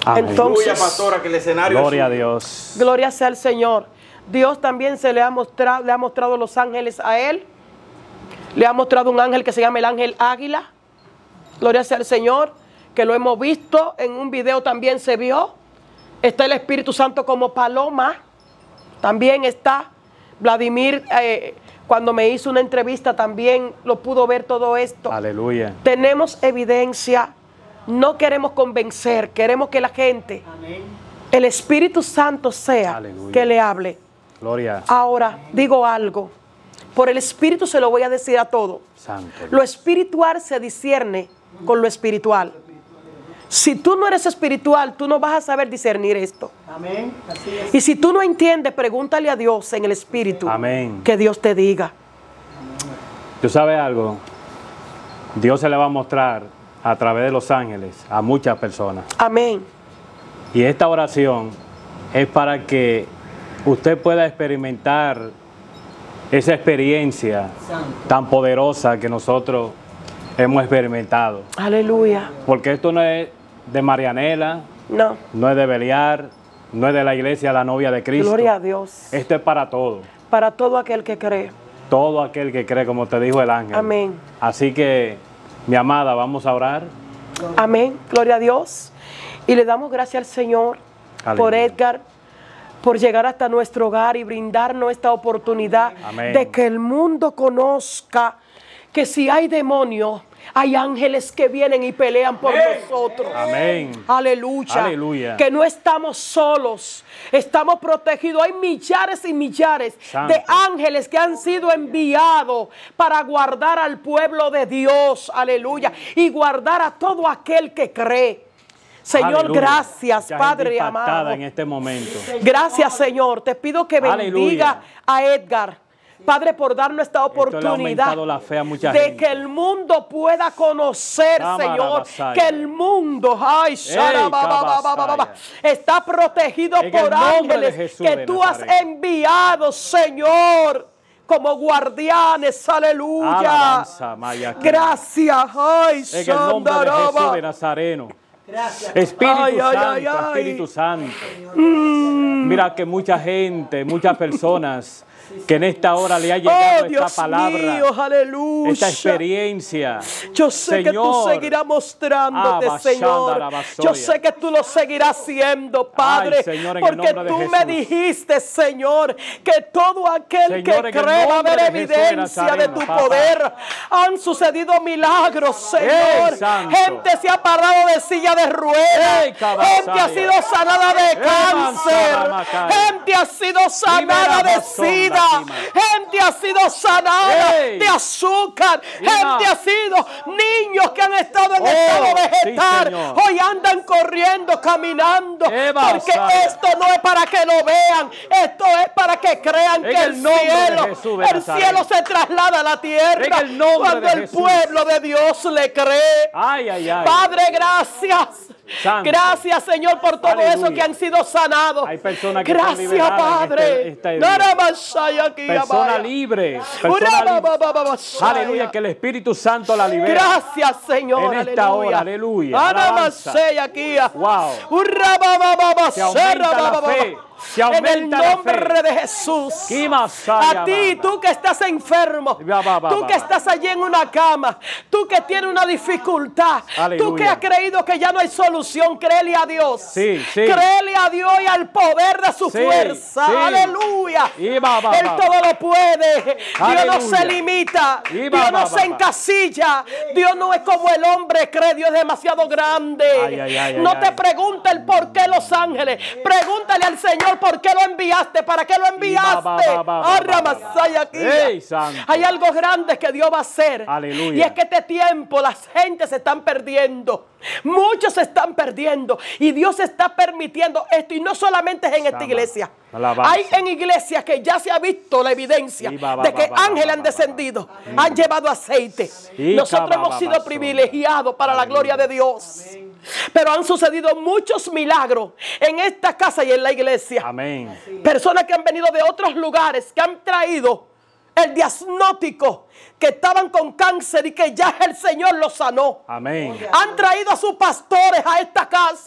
Aleluya, Entonces, pastora, que el escenario Gloria a es suyo. Dios. gloria sea al Señor. Dios también le ha mostrado los ángeles a él. Le ha mostrado un ángel que se llama el ángel águila. Gloria sea al Señor, que lo hemos visto. En un video también se vio. Está el Espíritu Santo como paloma. También está Vladimir, cuando me hizo una entrevista también lo pudo ver todo esto. Aleluya. Tenemos evidencia. No queremos convencer, queremos que la gente, el Espíritu Santo sea Aleluya. que le hable. Gloria. Ahora, digo algo. Por el Espíritu se lo voy a decir a todo. Santo. Lo espiritual se discierne con lo espiritual. Si tú no eres espiritual, tú no vas a saber discernir esto. Amén. Así es. Y si tú no entiendes, pregúntale a Dios en el Espíritu. Amén. Que Dios te diga. ¿Tú sabes algo? Dios se le va a mostrar a través de los ángeles a muchas personas. Amén. Y esta oración es para que usted pueda experimentar esa experiencia tan poderosa que nosotros hemos experimentado. Aleluya. Porque esto no es de Marianela, No. no es de Beliar, no es de la iglesia La Novia de Cristo. Gloria a Dios. Esto es para todo. Para todo aquel que cree. Todo aquel que cree, como te dijo el ángel. Amén. Así que, mi amada, vamos a orar. Amén. Gloria a Dios. Y le damos gracias al Señor por Aleluya. Edgar, por llegar hasta nuestro hogar y brindarnos esta oportunidad Amén. de que el mundo conozca que si hay demonios, hay ángeles que vienen y pelean por nosotros. Amén. Aleluya. Aleluya. Que no estamos solos, estamos protegidos. Hay millares y millares Santo. de ángeles que han sido enviados para guardar al pueblo de Dios. Aleluya. Y guardar a todo aquel que cree. Señor, Aleluya. gracias, Mucha Padre gente impactada amado. en este momento. Gracias, Señor. Te pido que bendiga Aleluya. a Edgar. Padre, por darnos esta Esto le ha oportunidad aumentado la fe a mucha de gente. que el mundo pueda conocer, Cámara Señor, basaya. que el mundo cabasaya. está protegido En el por nombre ángeles de Jesús que de tú has Nazaret. enviado, Señor, como guardianes. Aleluya. Alabanza, Maya. Gracias. Ay, En el nombre de Jesús Sandaraba. de Nazareno. Gracias. Espíritu Ay, ay, Santo, ay, ay. Espíritu Santo. Mira que mucha gente, muchas personas que en esta hora le ha llegado Oh, Dios esta palabra, mío, aleluya. esta experiencia. Yo sé que tú Señor, seguirás mostrándote, Abba, Señor. Shanda, Rabasoya. Yo sé que tú lo seguirás haciendo, Padre. Ay, Señor, en el porque nombre de tú Jesús. me dijiste, Señor, que todo aquel Señor, que en el cree va a nombre ver de Jesús de evidencia de Nazareno, tu papá. poder. Han sucedido milagros, Señor. Santo. Gente se ha parado de silla de ruedas. Ey, cabasaya. Gente ha sido sanada de cáncer. manzaramacaya. Gente ha sido sanada de Libera sida. basonda, Gente ha sido sanada Ey. de azúcar. Lima. Gente ha sido niños que han estado en Oh, estado sí, vegetal. Señor. Hoy andan corriendo, caminando. Eva, Porque Saya. esto no es para que lo vean. Esto es para que crean En que el el nombre de cielo, Jesús de el Nazaret. cielo se traslada a la tierra. En el nombre cuando de el Jesús. pueblo de Dios le cree. Ay, ay, ay. Padre, gracias. Santo. Gracias, Señor, por todo Aleluya. eso que han sido sanados. Hay personas que están Gracias, liberadas en Padre. este día. Persona libre. Persona libre. Aleluya, que el Espíritu Santo la libera. Gracias, Señor. En esta hora, aleluya. Alabanza. Wow. Se aumenta la fe. Se En el aumenta la nombre fe. de Jesús. Kimasaya, A ti, baba. tú que estás enfermo, tú que estás allí en una cama, tú que tienes una dificultad, tú Aleluya. que has creído que ya no hay solución, créele a Dios. Sí, sí. Créele a Dios y al poder de su Sí, fuerza. sí. Aleluya. Y baba, Él baba. todo lo puede. Dios no Aleluya. se limita. Y Dios baba, no se baba. encasilla. Dios no es como el hombre cree. Dios es demasiado grande. Ay, ay, ay, no ay, te ay. pregunte el por qué los ángeles. Pregúntale al Señor por qué lo enviaste. ¿Para qué lo enviaste? baba, Ah, Ramasaya aquí. ¡Ey, santo! Hay algo grande que Dios va a hacer. Aleluya. Y es que este tiempo las gentes se están perdiendo. Muchos se están perdiendo. Y Dios está permitiendo esto. Y no solamente es en esta Sama. iglesia. Alabanza. Hay en iglesias que ya se ha visto la evidencia Y ba, ba, de que ba, ba, ángeles ba, han ba, ba. descendido, han llevado aceite. Y Nosotros ca, ba, hemos ba, sido ba, privilegiados para la Aleluya. gloria de Dios. Pero han sucedido muchos milagros en esta casa y en la iglesia. Amén. Personas que han venido de otros lugares, que han traído el diagnóstico, que estaban con cáncer y que ya el Señor los sanó. Amén. Han traído a sus pastores a esta casa.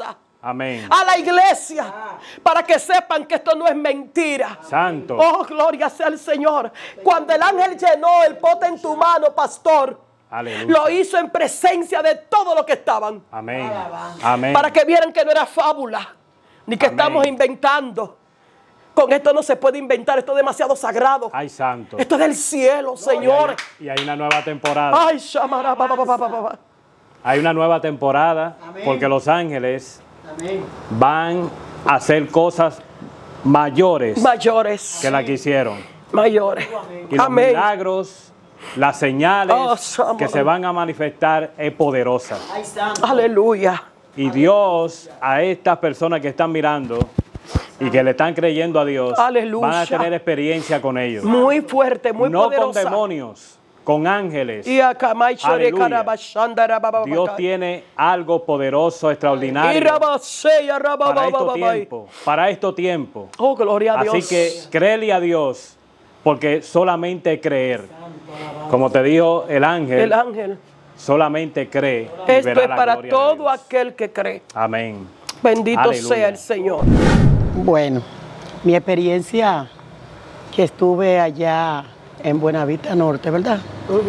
Amén. A la iglesia, para que sepan que esto no es mentira. Santo. Oh, gloria sea al Señor. Cuando el ángel llenó el pote en tu mano, pastor, Aleluya. lo hizo en presencia de todos los que estaban. Amén. Amén. Para que vieran que no era fábula, ni que Amén. estamos inventando. Con esto no se puede inventar, esto es demasiado sagrado. Ay, santo. Esto es del cielo, Señor. Y hay una nueva temporada. Ay, Shamara, ba. Hay una nueva temporada Amén. porque los ángeles Amén. van a hacer cosas mayores Mayores. que las que hicieron. Mayores. Y los Amén. milagros, las señales Oh, Shamara. que se van a manifestar es poderosa. Ay, santo. Aleluya. Y Dios a estas personas que están mirando y que le están creyendo a Dios, Aleluya. van a tener experiencia con ellos. Muy fuerte, muy No poderosa. con demonios, con ángeles. Y acá, Maichere, Aleluya. Carabashandara, ba, ba, ba, Dios ba. tiene algo poderoso, Y extraordinario Rabaseya, Raba, para ba, ba, estos ba, ba. tiempos. Para estos tiempos. Oh, gloria a Dios. Así que créele a Dios, porque solamente creer. Como te dijo el El ángel. solamente cree. y Esto verá es la para gloria de todo Dios. aquel que cree. Amén. Bendito Aleluya. sea el Señor. Bueno, mi experiencia que estuve allá en Buenavista Norte, ¿verdad?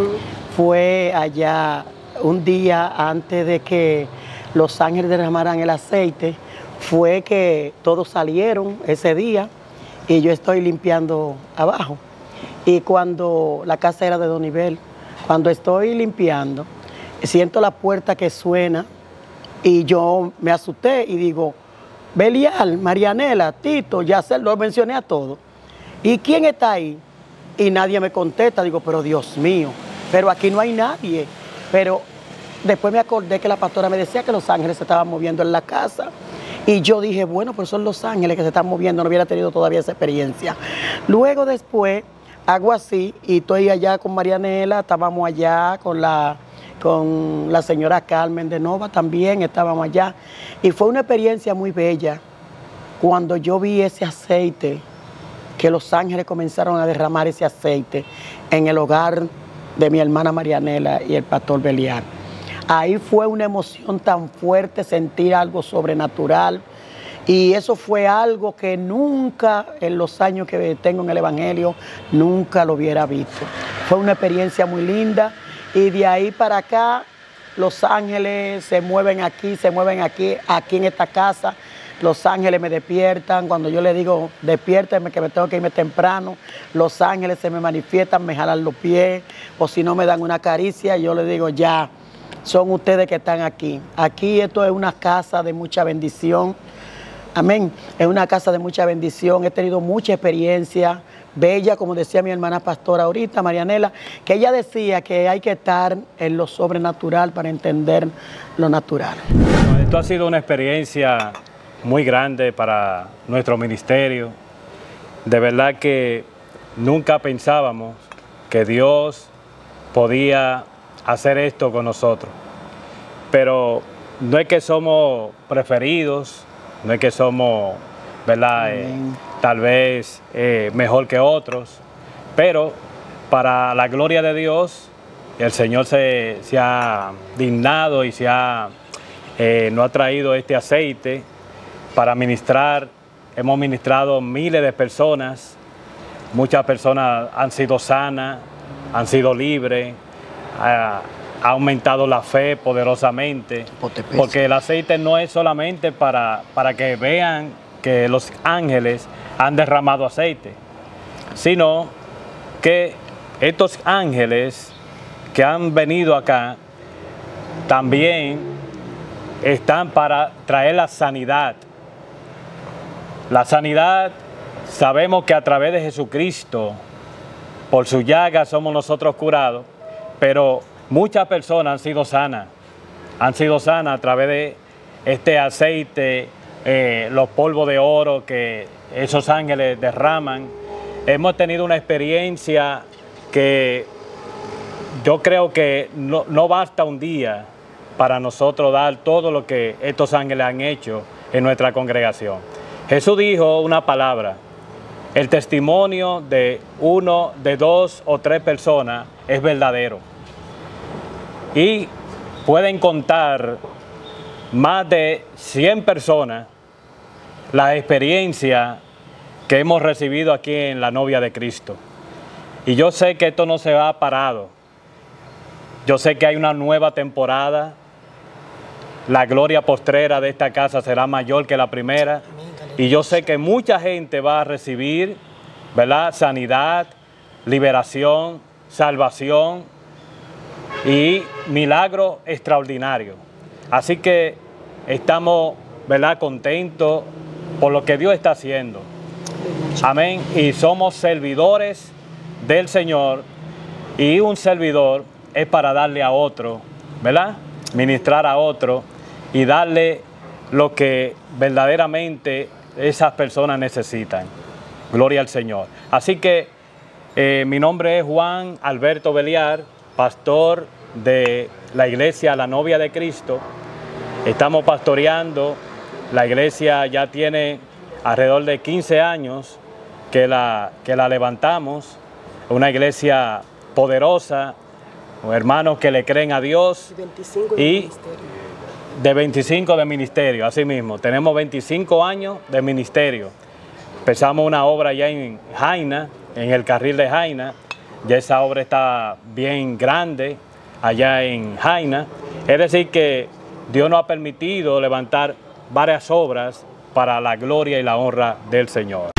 Fue allá un día antes de que los ángeles derramaran el aceite, fue que todos salieron ese día y yo estoy limpiando abajo. Y cuando la casa era de Don Nivel, cuando estoy limpiando, siento la puerta que suena y yo me asusté y digo, Belial, Marianela, Tito, ya se lo mencioné a todos. ¿Y quién está ahí? Y nadie me contesta. Digo, pero Dios mío, pero aquí no hay nadie. Pero después me acordé que la pastora me decía que los ángeles se estaban moviendo en la casa. Y yo dije, bueno, pues son los ángeles que se están moviendo. No hubiera tenido todavía esa experiencia. Luego después hago así y estoy allá con Marianela, estábamos allá con la señora Carmen de Nova también, estábamos allá. Y fue una experiencia muy bella cuando yo vi ese aceite, que los ángeles comenzaron a derramar ese aceite en el hogar de mi hermana Marianela y el pastor Belial. Ahí fue una emoción tan fuerte, sentir algo sobrenatural. Y eso fue algo que nunca, en los años que tengo en el Evangelio, nunca lo hubiera visto. Fue una experiencia muy linda. Y de ahí para acá, los ángeles se mueven aquí en esta casa. Los ángeles me despiertan. Cuando yo le digo, despiérteme que me tengo que irme temprano, los ángeles se me manifiestan, me jalan los pies. O si no me dan una caricia, yo le digo, ya, son ustedes que están aquí. Aquí esto es una casa de mucha bendición. Amén. Es una casa de mucha bendición. He tenido mucha experiencia bella, como decía mi hermana pastora ahorita, Marianela, que ella decía que hay que estar en lo sobrenatural para entender lo natural. Bueno, esto ha sido una experiencia muy grande para nuestro ministerio. De verdad que nunca pensábamos que Dios podía hacer esto con nosotros. Pero no es que somos preferidos, no es que somos, ¿verdad? Tal vez mejor que otros, pero para la gloria de Dios, el Señor se ha dignado y nos ha traído este aceite para ministrar. Hemos ministrado miles de personas, muchas personas han sido sanas, han sido libres, ha aumentado la fe poderosamente, porque el aceite no es solamente para que vean que los ángeles han derramado aceite, sino que estos ángeles que han venido acá también están para traer la sanidad. La sanidad, sabemos que a través de Jesucristo, por su llaga somos nosotros curados, pero muchas personas han sido sanas a través de este aceite, los polvos de oro que esos ángeles derraman. Hemos tenido una experiencia que yo creo que no basta un día para nosotros dar todo lo que estos ángeles han hecho en nuestra congregación. Jesús dijo una palabra: el testimonio de uno, de dos o tres personas es verdadero. Y pueden contar más de 100 personas la experiencia que hemos recibido aquí en la Novia de Cristo. Y yo sé que esto no se ha parado. Yo sé que hay una nueva temporada. La gloria postrera de esta casa será mayor que la primera. Y yo sé que mucha gente va a recibir, ¿verdad?, sanidad, liberación, salvación y milagro extraordinario. Así que estamos, ¿verdad?, contentos por lo que Dios está haciendo. Amén. Y somos servidores del Señor, y un servidor es para darle a otro, ¿verdad?, ministrar a otro y darle lo que verdaderamente esas personas necesitan. Gloria al Señor. Así que mi nombre es Juan Alberto Beliar, pastor de la iglesia La Novia de Cristo. Estamos pastoreando. La iglesia ya tiene alrededor de 15 años que la levantamos. Una iglesia poderosa, hermanos que le creen a Dios. 25 de y ministerio. de 25 de ministerio, así mismo. Tenemos 25 años de ministerio. Empezamos una obra ya en Jaina, en el carril de Jaina. Ya esa obra está bien grande allá en Jaina. Es decir que Dios nos ha permitido levantar varias obras para la gloria y la honra del Señor.